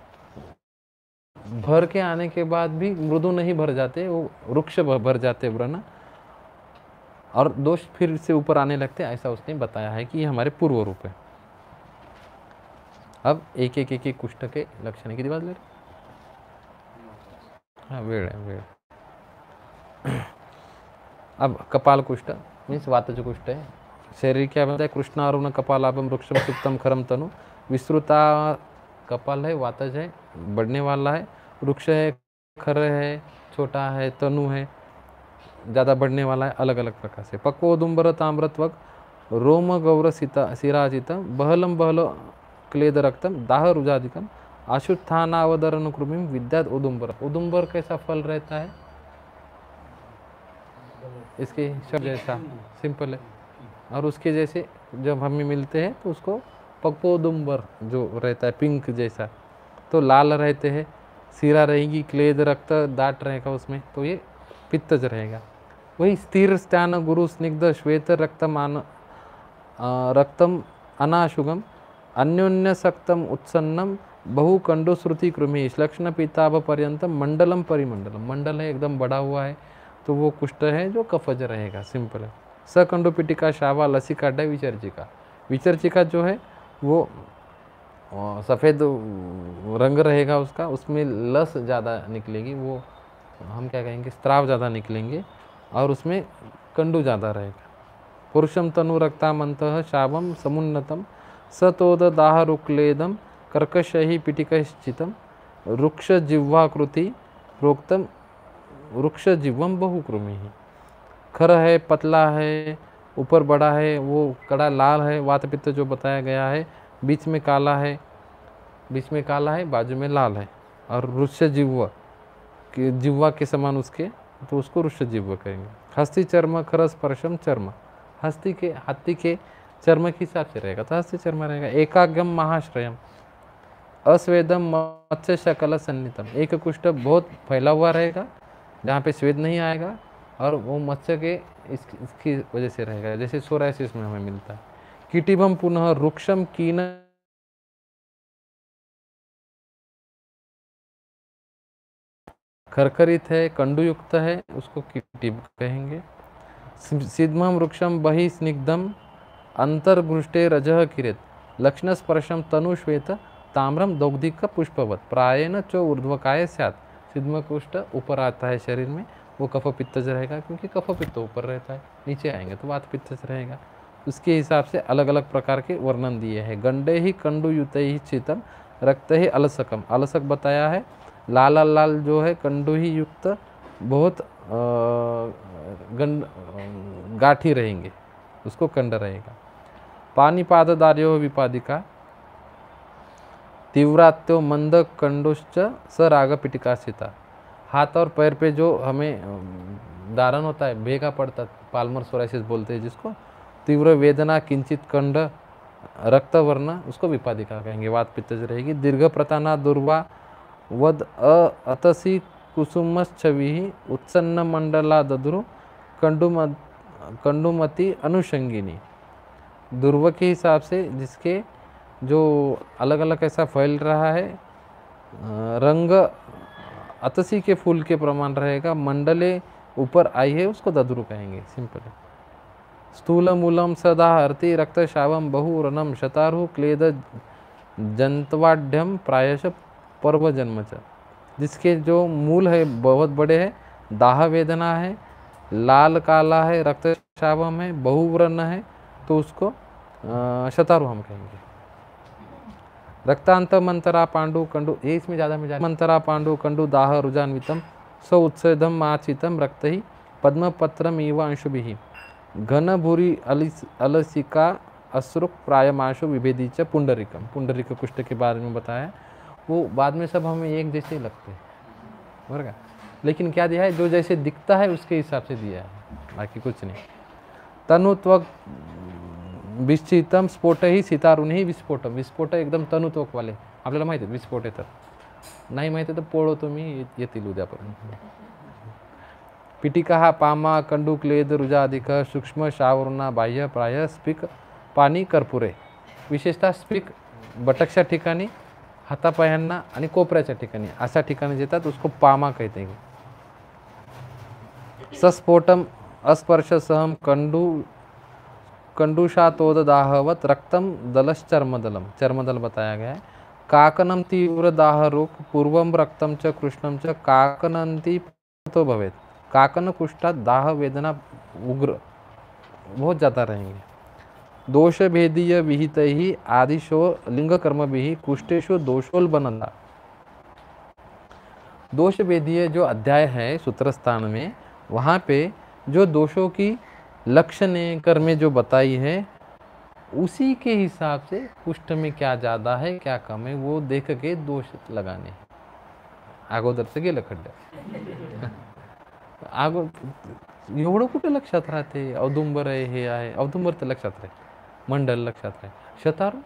[SPEAKER 1] भर के आने के बाद भी मृदु नहीं भर जाते, वो रुक्ष भर जाते व्रण, और दोष फिर से ऊपर आने लगते हैं। ऐसा उसने बताया है कि ये हमारे पूर्व रूप है। अब एक एक एक एक कुष्ठ के लक्षण की बात ले रहे, हाँ वेड़ है वेड़। अब कपाल कुष्ठ मीन्स वातज कुष्ठ है। शरीर क्या बनता है, कृष्णारुण कपालाभम वृक्षम सुप्तम खरम तनु, विस्तृता कपाल है, वातज है, बढ़ने वाला है, वृक्ष है, खर है, छोटा है, तनु है, ज़्यादा बढ़ने वाला है, अलग अलग प्रकार से। पक्वोदुम्बर ताम्रत्वक रोम गौर सिराजितम बहलम बहलो क्लेद रक्तम दाह रुजादिकम आशुत्थानावदरण कृमिम विद्यात उदुम्बर। उदुम्बर कैसा फल रहता है, इसके शब्द जैसा सिंपल है, और उसके जैसे जब हमें मिलते हैं तो उसको पक्वोदुम्बर जो रहता है पिंक जैसा, तो लाल रहते हैं, सिरा रहेगी, क्लेद रक्त दाट रहेगा उसमें, तो ये पित्तज रहेगा। वही स्थिर स्थान गुरु स्निग्ध श्वेत रक्तम अनाशुगम अन्योन्य सक्तम उत्सन्नम बहुकंडो श्रुति कृमि लक्षण पीताभ पर्यंतम मंडलम परिमंडलम। मंडल है एकदम बड़ा हुआ है, तो वो कुष्ठ है जो कफज रहेगा, सिंपल है। सकंडो पिटिका शावा लसिका डय विचर्चिका। विचर्चिका जो है वो सफ़ेद रंग रहेगा उसका, उसमें लस ज़्यादा निकलेगी, वो हम क्या कहेंगे स्त्राव ज़्यादा निकलेंगे, और उसमें कंडू ज़्यादा रहेगा। पुरुषम तनु रक्तामंतः शावम समुन्नतम सतोद दाह रुक्लेदम कर्कशहि पिटिकश्चितम रुक्ष जिह्वाकृति प्रोक्तम रुक्ष जिह्वम बहुकृमि। खर है, पतला है, ऊपर बड़ा है, वो कड़ा लाल है, वात पित्त जो बताया गया है, बीच में काला है, बीच में काला है, बाजू में लाल है, और रुक्ष जिह्वा जिह्वा के समान उसके, तो उसको रुक्ष जिह्वा कहेंगे। हस्ती चर्म खर स्पर्शम चर्म, हस्ती के हाथी के चर्म के हिसाब से रहेगा, तो हस्ती चर्म रहेगा। एकाग्रम महाश्रयम अस्वेदम मत्स्य शकल सन्नितम। एक कुष्ठ बहुत फैला हुआ रहेगा जहाँ पे स्वेद नहीं आएगा, और वो मत्स्य के इसकी वजह से रहेगा, जैसे सोरासिस में हमें मिलता है। कीटिभम पुनः रुक्षम कीन खरखरित है, कंडुयुक्त है, उसको कीटिभ कहेंगे। सिद्धम वृक्षम बहि स्निग्धम अंतर्गृष्टे रजह किरेत लक्षण स्पर्शम तनु श्वेत ताम्रम दौग्धिक पुष्पवत प्रायेण च ऊर्ध्वकाय स्यात्। सिद्धम कुष्ठ ऊपर आता है शरीर में, वो कफ पित्तज रहेगा, क्योंकि कफ पित्त ऊपर रहता है, नीचे आएंगे तो वात पित्तज रहेगा। उसके हिसाब से अलग अलग प्रकार के वर्णन दिए हैं। गंडे ही कंडुयुत ही शीतल, रक्त ही अलसकम, अलसक बताया है। लाल लाल जो है कंडु ही युक्त, बहुत गाठी रहेंगे, उसको कंड रहेगा। पानीपाददार्यो विपादिका, तीव्रात्यो मंद कंडुश्च स राग पिटिकासिता। हाथ और पैर पे जो हमें दारण होता है, भेगा पड़ता, पाल्मर सोराइसिस बोलते हैं जिसको, तीव्र वेदना, किंचित कंड, रक्तवर्ण, उसको विपादिका कहेंगे। वात पित्तज रहेगी। दीर्घ प्रताना दुर्वा वद अतसी कुसुमच्छवि उत्सन्न मंडला दद्रु कंडुमति अनुषंगिनी। दुर्वा के हिसाब से जिसके जो अलग अलग ऐसा फैल रहा है, रंग अतसी के फूल के प्रमाण रहेगा, मंडले ऊपर आई है, उसको दद्रु कहेंगे। सिंपल है। स्थूल मूलम सदा हरति रक्तशावम बहुरनम शतारु क्लेद जंतवाढ्यम प्रायश पर्व जन्मच। जिसके जो मूल है बहुत बड़े है, दाह वेदना है, लाल काला है, रक्तशावम है, बहुव्रण है, तो उसको शतारु हम कहेंगे। रक्तांत मंतरा पांडु कंडु, ये इसमें ज़्यादा में ज़्यादा, मंतरा पांडु कंडु दाह रुजान्वितम स उत्सेदम आचितम रक्त ही पद्मपत्रम इव अंशुभिः घन भूरी अलसिका अश्रुक प्रायमाशु विभेदी च पुंडरिकम। पुंडरिक कुष्ठ के बारे में बताया, वो बाद में सब हमें एक जैसे ही लगते हैं, बरगा, लेकिन क्या दिया है, जो जैसे दिखता है उसके हिसाब से दिया है, बाकी कुछ नहीं। तनुत्वक विश्चितम स्फोट ही सितारुन ही विस्फोटम, विस्फोट एकदम तनुत्वक वाले, आपल्याला माहिती आहे विस्फोट आहे, तर नाही माहिती तर पोळो तुम्ही, येतील उद्यापर्यंत। पिटिका हा पामा कंडू क्लेद रुजाधिक सूक्ष्म शावरुणा बाह्य प्राय स्पिक पाणी कर्पुरे। विशेषतः स्पिक बटकच्या ठिकाणी, हातापायांना आणि कोपऱ्याच्या ठिकाणी, अशा ठिकाणी येतात, उसको पामा कहते हैं। सस्फोटम अस्पर्श सहम कंडुषातोद दाहवत रक्तम दलश्चर्मदलम, चर्मदल बताया गया है। काकनम तीव्र दाह रोग पूर्वम रक्तम च कृष्णम च काकनंती तो भवेत। काकन कुष्ठात दाह वेदना उग्र बहुत ज़्यादा रहेंगे। दोष भेदीय विहित ही आदिशो लिंग कर्म भी कुष्ठेशु दोषोल बनंदा। दोष भेदीय जो अध्याय है सूत्रस्थान में, वहाँ पे जो दोषों की लक्षणें कर्में जो बताई है, उसी के हिसाब से कुष्ठ में क्या ज़्यादा है क्या कम है वो देख के दोष लगाने। अगोदर से गेलं खड्ड्यात, एवढं कुठं लक्षात राहते, औदुंबर आहे, हे आहे, औदुंबर तर लक्षात राहे, मंडल लक्षात राहे, शतारू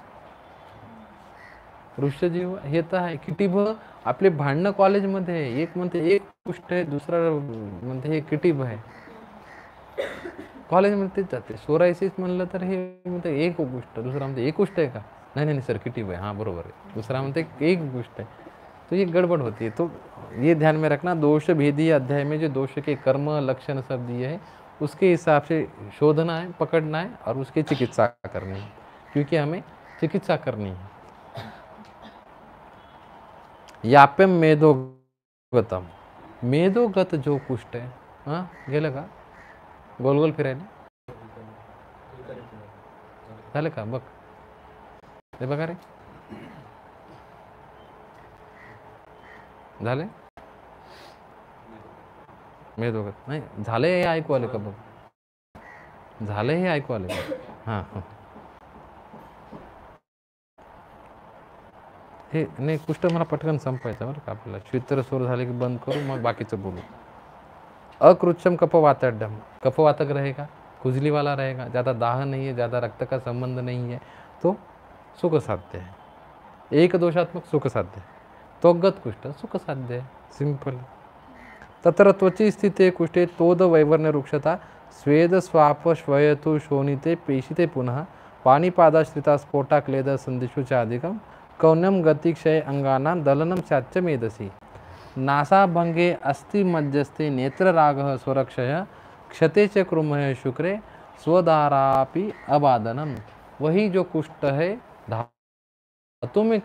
[SPEAKER 1] वृक्षजीव हे तर आहे। किटीभ आपले भांडणं कॉलेजमध्ये आहे, एक म्हणते एक कुष्ठ आहे, दुसरा म्हणते हे किटीभ आहे, कॉलेजमध्ये तेच जाते। सोरायसिस म्हणलं तर हे म्हणते एक कुष्ठ, दुसरा म्हणते एक कुष्ठ आहे का, नहीं नहीं सर किटीभ आहे, हाँ बरोबर है, दूसरा म्हणते एक कुष्ठ है, तो ये गड़बड़ होती है। तो ये ध्यान में रखना, दोष भेदी अध्याय में जो दोष के कर्म लक्षण सब दिए हैं, उसके हिसाब से शोधना है, पकड़ना है और उसकी चिकित्सा करनी है, क्योंकि हमें चिकित्सा करनी है। याप्यम मेदोगतम, मेदोगत जो कुष्ठ है, हाँ गेलं का, गोल गोल फिरायला झालं का, बघ हे बघा रे, झाले मेदोगत नाही झाले, हे ऐकू आले का, बघ झाले, हे ऐकू आले का, हां हां, हे नाही कुष्ठ मला पटकन संपायचं बरं का, आपल्याला चित्र सुरू झाले की बंद करू, मग बाकीचं बोलू। अकृच्छम कफवाताढ्यम, कफवातक रहेगा, खुजली वाला रहेगा, ज़्यादा दाह नहीं है, ज़्यादा रक्त का संबंध नहीं है, तो सुख साध्य है। एक दोषात्मक सुख साध्य है, त्वगत कुष्ठ सुख साध्य है, सिंपल। तत्र त्वची स्थिते कुष्ठे तोद वैवर्ण्य रुक्षता स्वेद स्वाप श्वयतु शोणिते पेशिते पुनः पाणिपादाश्रिता स्फोटा क्लेद संदिशु चाधिकम कौन्यम गतिक्षय अंगानां दलनम स्याच्च मेदसी। नासाभंगे अस्ति मध्यस्थे नेत्ररागः स्वरक्षय क्षते च कृमः शुक्रे स्वदारापि अबादनम। वही जो कुष्ठ है धातु में,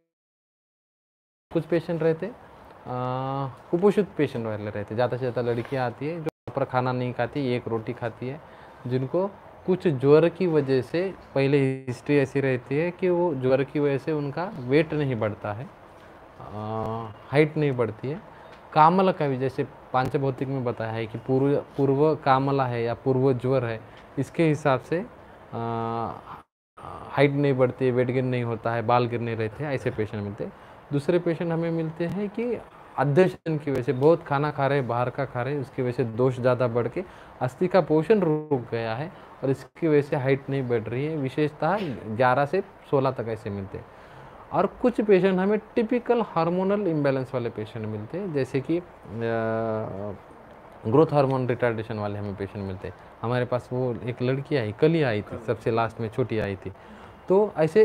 [SPEAKER 1] कुछ पेशेंट रहते कुपोषित पेशेंट वाले रहते, ज़्यादा से ज़्यादा लड़कियाँ आती है जो प्रॉपर खाना नहीं खाती, एक रोटी खाती है, जिनको कुछ ज्वर की वजह से पहले हिस्ट्री ऐसी रहती है कि वो ज्वर की वजह से उनका वेट नहीं बढ़ता है, हाइट नहीं बढ़ती है। कामला का भी जैसे पांचभौतिक में बताया है कि पूर्व कामला है या पूर्व ज्वर है, इसके हिसाब से हाइट नहीं बढ़ती है, वेट गेन नहीं होता है, बाल गिरने रहते हैं, ऐसे पेशेंट मिलते हैं। दूसरे पेशेंट हमें मिलते हैं कि अध्यक्षण की वजह से बहुत खाना खा रहे, बाहर का खा रहे, उसकी वजह से दोष ज़्यादा बढ़ के अस्थि का पोषण रुक गया है और इसकी वजह से हाइट नहीं बढ़ रही है। विशेषतः 11 से 16 तक ऐसे मिलते हैं। और कुछ पेशेंट हमें टिपिकल हार्मोनल इम्बैलेंस वाले पेशेंट मिलते हैं, जैसे कि ग्रोथ हार्मोन रिटार्डेशन वाले हमें पेशेंट मिलते हैं। हमारे पास वो एक लड़की आई, कल ही आई थी, सबसे लास्ट में छोटी आई थी। तो ऐसे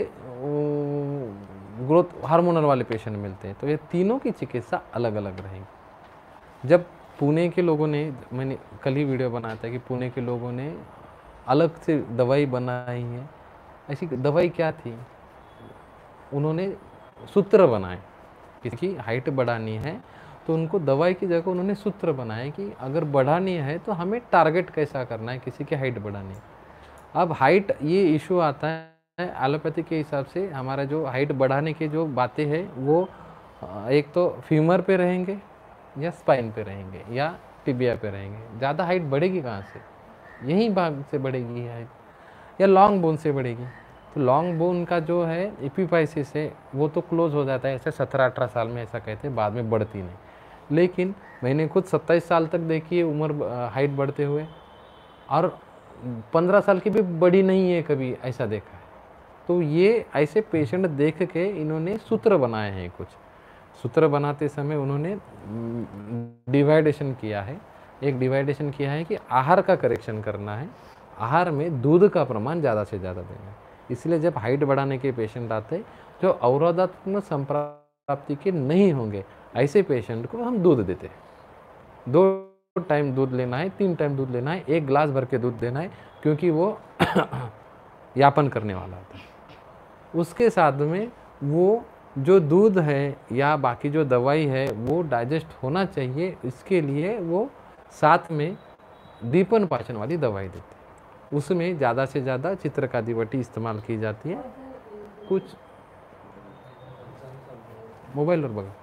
[SPEAKER 1] ग्रोथ हार्मोनल वाले पेशेंट मिलते हैं। तो ये तीनों की चिकित्सा अलग अलग रहेगी। जब पुणे के लोगों ने, मैंने कल ही वीडियो बनाया था कि पुणे के लोगों ने अलग से दवाई बनाई है। ऐसी दवाई क्या थी, उन्होंने सूत्र बनाए, किसी की हाइट बढ़ानी है तो उनको दवाई की जगह उन्होंने सूत्र बनाए कि अगर बढ़ानी है तो हमें टारगेट कैसा करना है, किसी की हाइट बढ़ानी है। अब हाइट ये इशू आता है एलोपैथी के हिसाब से, हमारा जो हाइट बढ़ाने की जो बातें हैं वो एक तो फीमर पे रहेंगे या स्पाइन पे रहेंगे या टिबिया पे रहेंगे। ज़्यादा हाइट बढ़ेगी कहाँ से, यहीं भाग से बढ़ेगी हाइट, या लॉन्ग बोन से बढ़ेगी। तो लॉन्ग बोन का जो है एपिफाइसिस है वो तो क्लोज हो जाता है, ऐसे 17-18 साल में ऐसा कहते हैं, बाद में बढ़ती नहीं। लेकिन मैंने खुद 27 साल तक देखी है उम्र हाइट बढ़ते हुए, और 15 साल की भी बड़ी नहीं है कभी, ऐसा देखा है। तो ये ऐसे पेशेंट देख के इन्होंने सूत्र बनाए हैं। कुछ सूत्र बनाते समय उन्होंने डिवाइडेशन किया है। एक डिवाइडेशन किया है कि आहार का करेक्शन करना है, आहार में दूध का प्रमाण ज़्यादा से ज़्यादा देना है। इसलिए जब हाइट बढ़ाने के पेशेंट आते हैं जो अवरोधात्मक संप्राप्ति के नहीं होंगे, ऐसे पेशेंट को हम दूध देते हैं। 2 टाइम दूध लेना है, 3 टाइम दूध लेना है, 1 गिलास भर के दूध देना है, क्योंकि वो यापन करने वाला होता है। उसके साथ में वो जो दूध है या बाकी जो दवाई है वो डाइजेस्ट होना चाहिए, इसके लिए वो साथ में दीपन पाचन वाली दवाई देते हैं। उसमें ज़्यादा से ज़्यादा चित्रकादिवटी इस्तेमाल की जाती है। कुछ मोबाइल और बगा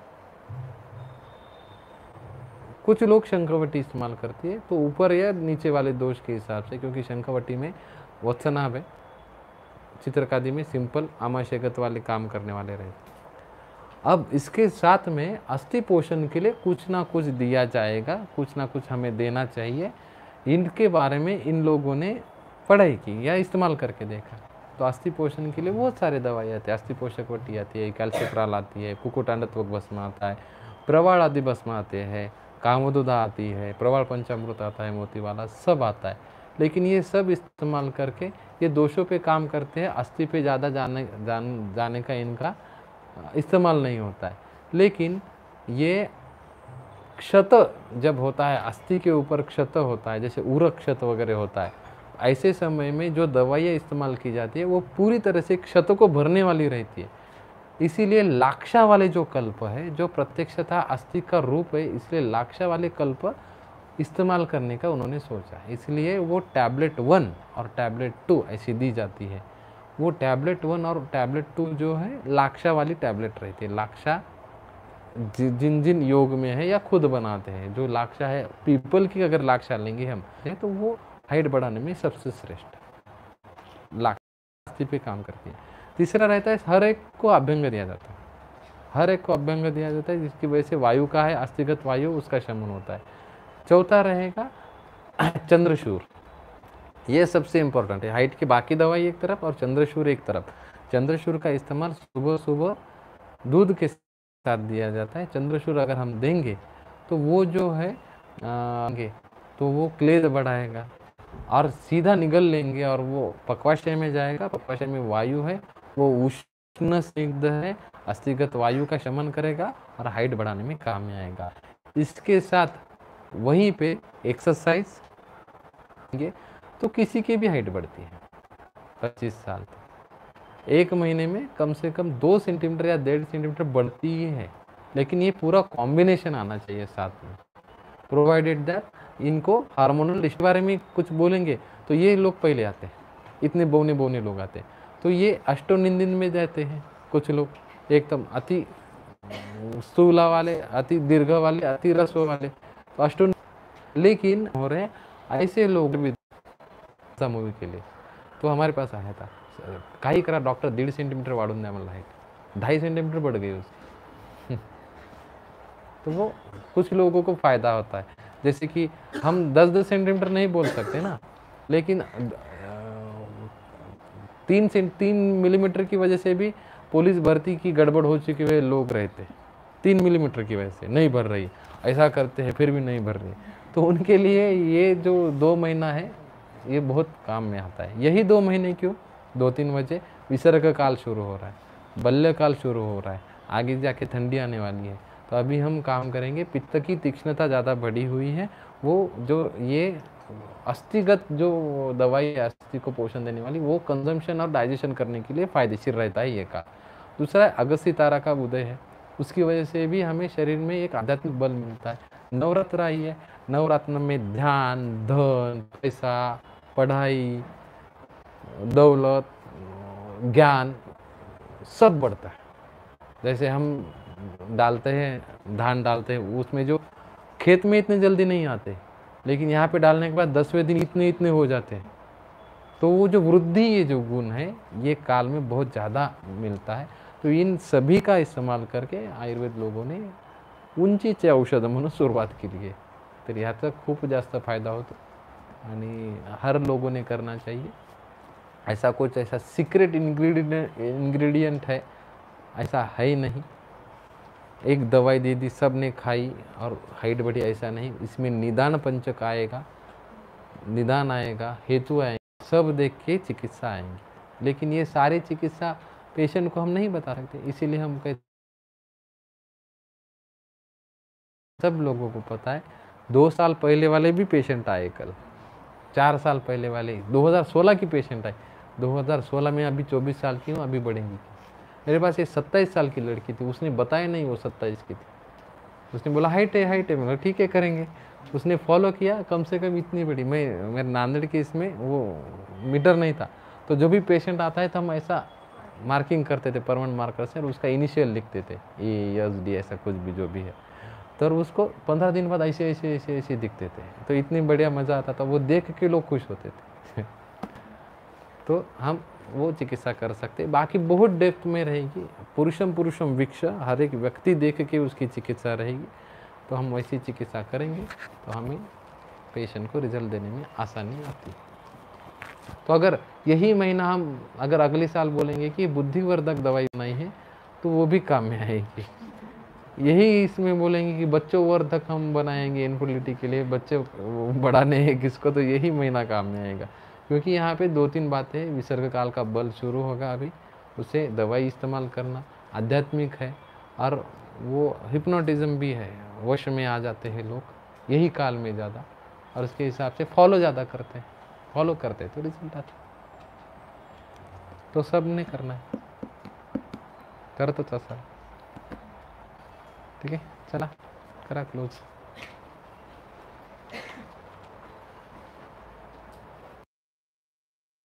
[SPEAKER 1] कुछ लोग शंखवटी इस्तेमाल करती है, तो ऊपर या नीचे वाले दोष के हिसाब से, क्योंकि शंखवटी में वत्सनाभ है, चित्रकादि में सिंपल आमाशयगत वाले काम करने वाले रहते। अब इसके साथ में अस्थि पोषण के लिए कुछ ना कुछ दिया जाएगा, कुछ ना कुछ हमें देना चाहिए। इनके बारे में इन लोगों ने पढ़ाई की या इस्तेमाल करके देखा। तो अस्थि पोषण के लिए बहुत सारे दवाई आती है, अस्थि पोषक वटी आती है, कैल्शिप्राल आती है, कुकुटांडत्वक भस्म आता है, प्रवाल आदि भस्म आते हैं, कामोदुधा आती है, प्रवाल पंचामृत आता है, मोती वाला सब आता है। लेकिन ये सब इस्तेमाल करके ये दोषों पे काम करते हैं, अस्थि पे ज़्यादा जाने का इनका इस्तेमाल नहीं होता है। लेकिन ये क्षत जब होता है, अस्थि के ऊपर क्षत होता है, जैसे उरक क्षत वगैरह होता है, ऐसे समय में जो दवाइयाँ इस्तेमाल की जाती है वो पूरी तरह से क्षत को भरने वाली रहती है। इसीलिए लाक्षा वाले जो कल्प है, जो प्रत्यक्षतः अस्थि का रूप है, इसलिए लाक्षा वाले कल्प इस्तेमाल करने का उन्होंने सोचा। इसलिए वो टैबलेट 1 और टैबलेट 2 ऐसी दी जाती है। वो टैबलेट 1 और टैबलेट 2 जो है लाक्षा वाली टैबलेट रहती है। लाक्षा जिन जिन योग में है या खुद बनाते हैं, जो लाक्षा है, पीपल की अगर लाक्षा लेंगे हम तो वो हाइट बढ़ाने में सबसे श्रेष्ठ लाक्षा पे काम करती है। तीसरा रहता है हर एक को अभ्यंग दिया जाता है, हर एक को अभ्यंग दिया जाता है, जिसकी वजह से वायु का है, अस्थिगत वायु, उसका शमन होता है। चौथा रहेगा चंद्रशूर, ये सबसे इंपॉर्टेंट है। हाइट की बाकी दवाई एक तरफ और चंद्रशूर एक तरफ। चंद्रशूर का इस्तेमाल सुबह सुबह दूध के साथ दिया जाता है। चंद्रशूर अगर हम देंगे तो वो जो है तो वो क्लेद बढ़ाएगा और सीधा निगल लेंगे और वो पक्वाशय में जाएगा। पक्वाशय में वायु है, वो उष्ण स्निग्ध है, अस्थिगत वायु का शमन करेगा और हाइट बढ़ाने में काम में आएगा। इसके साथ वहीं पे एक्सरसाइज तो किसी की भी हाइट बढ़ती है 25 साल तक। 1 महीने में कम से कम 2 सेंटीमीटर या 1.5 सेंटीमीटर बढ़ती ही है। लेकिन ये पूरा कॉम्बिनेशन आना चाहिए साथ में। प्रोवाइडेड दैट इनको हार्मोनल इसके बारे में कुछ बोलेंगे तो ये लोग पहले आते हैं, इतने बौने बौने लोग आते हैं। तो ये अष्टोनिंदन में जाते हैं कुछ लोग, एकदम अति स्थूला वाले, अति दीर्घ वाले, अति रस्व वाले, तो अष्टो। लेकिन हो रहे ऐसे लोग भी मूवी के लिए तो हमारे पास आया था, काही करा डॉक्टर 1.5 सेंटीमीटर वाढून द्या मला हाईट, 2.5 सेंटीमीटर बढ़ गई उसकी। तो वो कुछ लोगों को फायदा होता है, जैसे कि हम 10-10 सेंटीमीटर नहीं बोल सकते ना, लेकिन 3 मिलीमीटर की वजह से भी पुलिस भर्ती की गड़बड़ हो चुके हुए लोग रहते, 3 मिलीमीटर की वजह से नहीं भर रही, ऐसा करते हैं फिर भी नहीं भर रही। तो उनके लिए ये जो 2 महीना है ये बहुत काम में आता है। यही 2 महीने क्यों, 2-3 वजह, विसर्ग काल शुरू हो रहा है, बल्य काल शुरू हो रहा है, आगे जाके ठंडी आने वाली है। तो अभी हम काम करेंगे, पित्त की तीक्ष्णता ज़्यादा बढ़ी हुई है, वो जो ये अस्थिगत जो दवाई है अस्थि को पोषण देने वाली, वो कंजम्पशन और डाइजेशन करने के लिए फायदेशीर रहता है ये का। दूसरा अगस्त्य तारा का उदय है, उसकी वजह से भी हमें शरीर में एक आध्यात्मिक बल मिलता है। नवरात्र आई है, नवरात्र में ध्यान, धन, पैसा, पढ़ाई, दौलत, ज्ञान सब बढ़ता है। जैसे हम डालते हैं, धान डालते हैं, उसमें जो खेत में इतने जल्दी नहीं आते, लेकिन यहाँ पे डालने के बाद 10वें दिन इतने इतने हो जाते हैं। तो वो जो वृद्धि, ये जो गुण है, ये काल में बहुत ज़्यादा मिलता है। तो इन सभी का इस्तेमाल करके आयुर्वेद लोगों ने उंचीचे औषध म्हणून सुरुवात केली आहे। तर ह्याचा खूप जास्त फायदा होतो आणि हर लोगों ने करना चाहिए। ऐसा कुछ ऐसा सीक्रेट इंग्रेडिएंट है ऐसा है ही नहीं। एक दवाई दे दी, सब ने खाई और हाइट बढ़ी, ऐसा नहीं। इसमें निदान पंचक आएगा, निदान आएगा, हेतु आएंगे, सब देख के चिकित्सा आएंगी। लेकिन ये सारी चिकित्सा पेशेंट को हम नहीं बता सकते, इसीलिए हम कहते, सब लोगों को पता है। 2 साल पहले वाले भी पेशेंट आए कल, 4 साल पहले वाले, 2016 की पेशेंट आई, 2016 में, अभी 24 साल की हूँ, अभी बढ़ेंगी। मेरे पास ये 27 साल की लड़की थी, उसने बताया नहीं वो 27 की थी, उसने बोला हाइट है, हाइट है। मैं ठीक है करेंगे। उसने फॉलो किया, कम से कम इतनी बड़ी। मेरे नांदेड़ के इसमें वो मीटर नहीं था, तो जो भी पेशेंट आता है तो हम ऐसा मार्किंग करते थे परमानेंट मार्कर से, और उसका इनिशियल लिखते थे, ESD ऐसा कुछ भी जो भी है। तो उसको 15 दिन बाद ऐसे ऐसे ऐसे ऐसे दिखते थे। तो इतनी बढ़िया मज़ा आता था, वो देख के लोग खुश होते थे। तो हम वो चिकित्सा कर सकते। बाकी बहुत डेप्थ में रहेगी, पुरुषम वीक्ष, हर एक व्यक्ति देख के उसकी चिकित्सा रहेगी। तो हम वैसी चिकित्सा करेंगे तो हमें पेशेंट को रिजल्ट देने में आसानी आती है। तो अगर यही महीना हम अगर अगले साल बोलेंगे कि बुद्धिवर्धक दवाई बनाई है, तो वो भी काम में आएगी। यही इसमें बोलेंगे कि बच्चों वर्धक हम बनाएंगे इनफर्टिलिटी के लिए, बच्चे बढ़ाने हैं किसको, तो यही महीना काम में आएगा। क्योंकि यहाँ पे 2-3 बातें, विसर्ग काल का बल शुरू होगा अभी, उसे दवाई इस्तेमाल करना, आध्यात्मिक है, और वो हिप्नोटिज्म भी है, वश में आ जाते हैं लोग यही काल में ज़्यादा, और उसके हिसाब से फॉलो ज़्यादा करते हैं, फॉलो करते हैं तो रिजल्ट आता है। तो सब ने करना है, करतोच असा। ठीक आहे, चला करा क्लोज।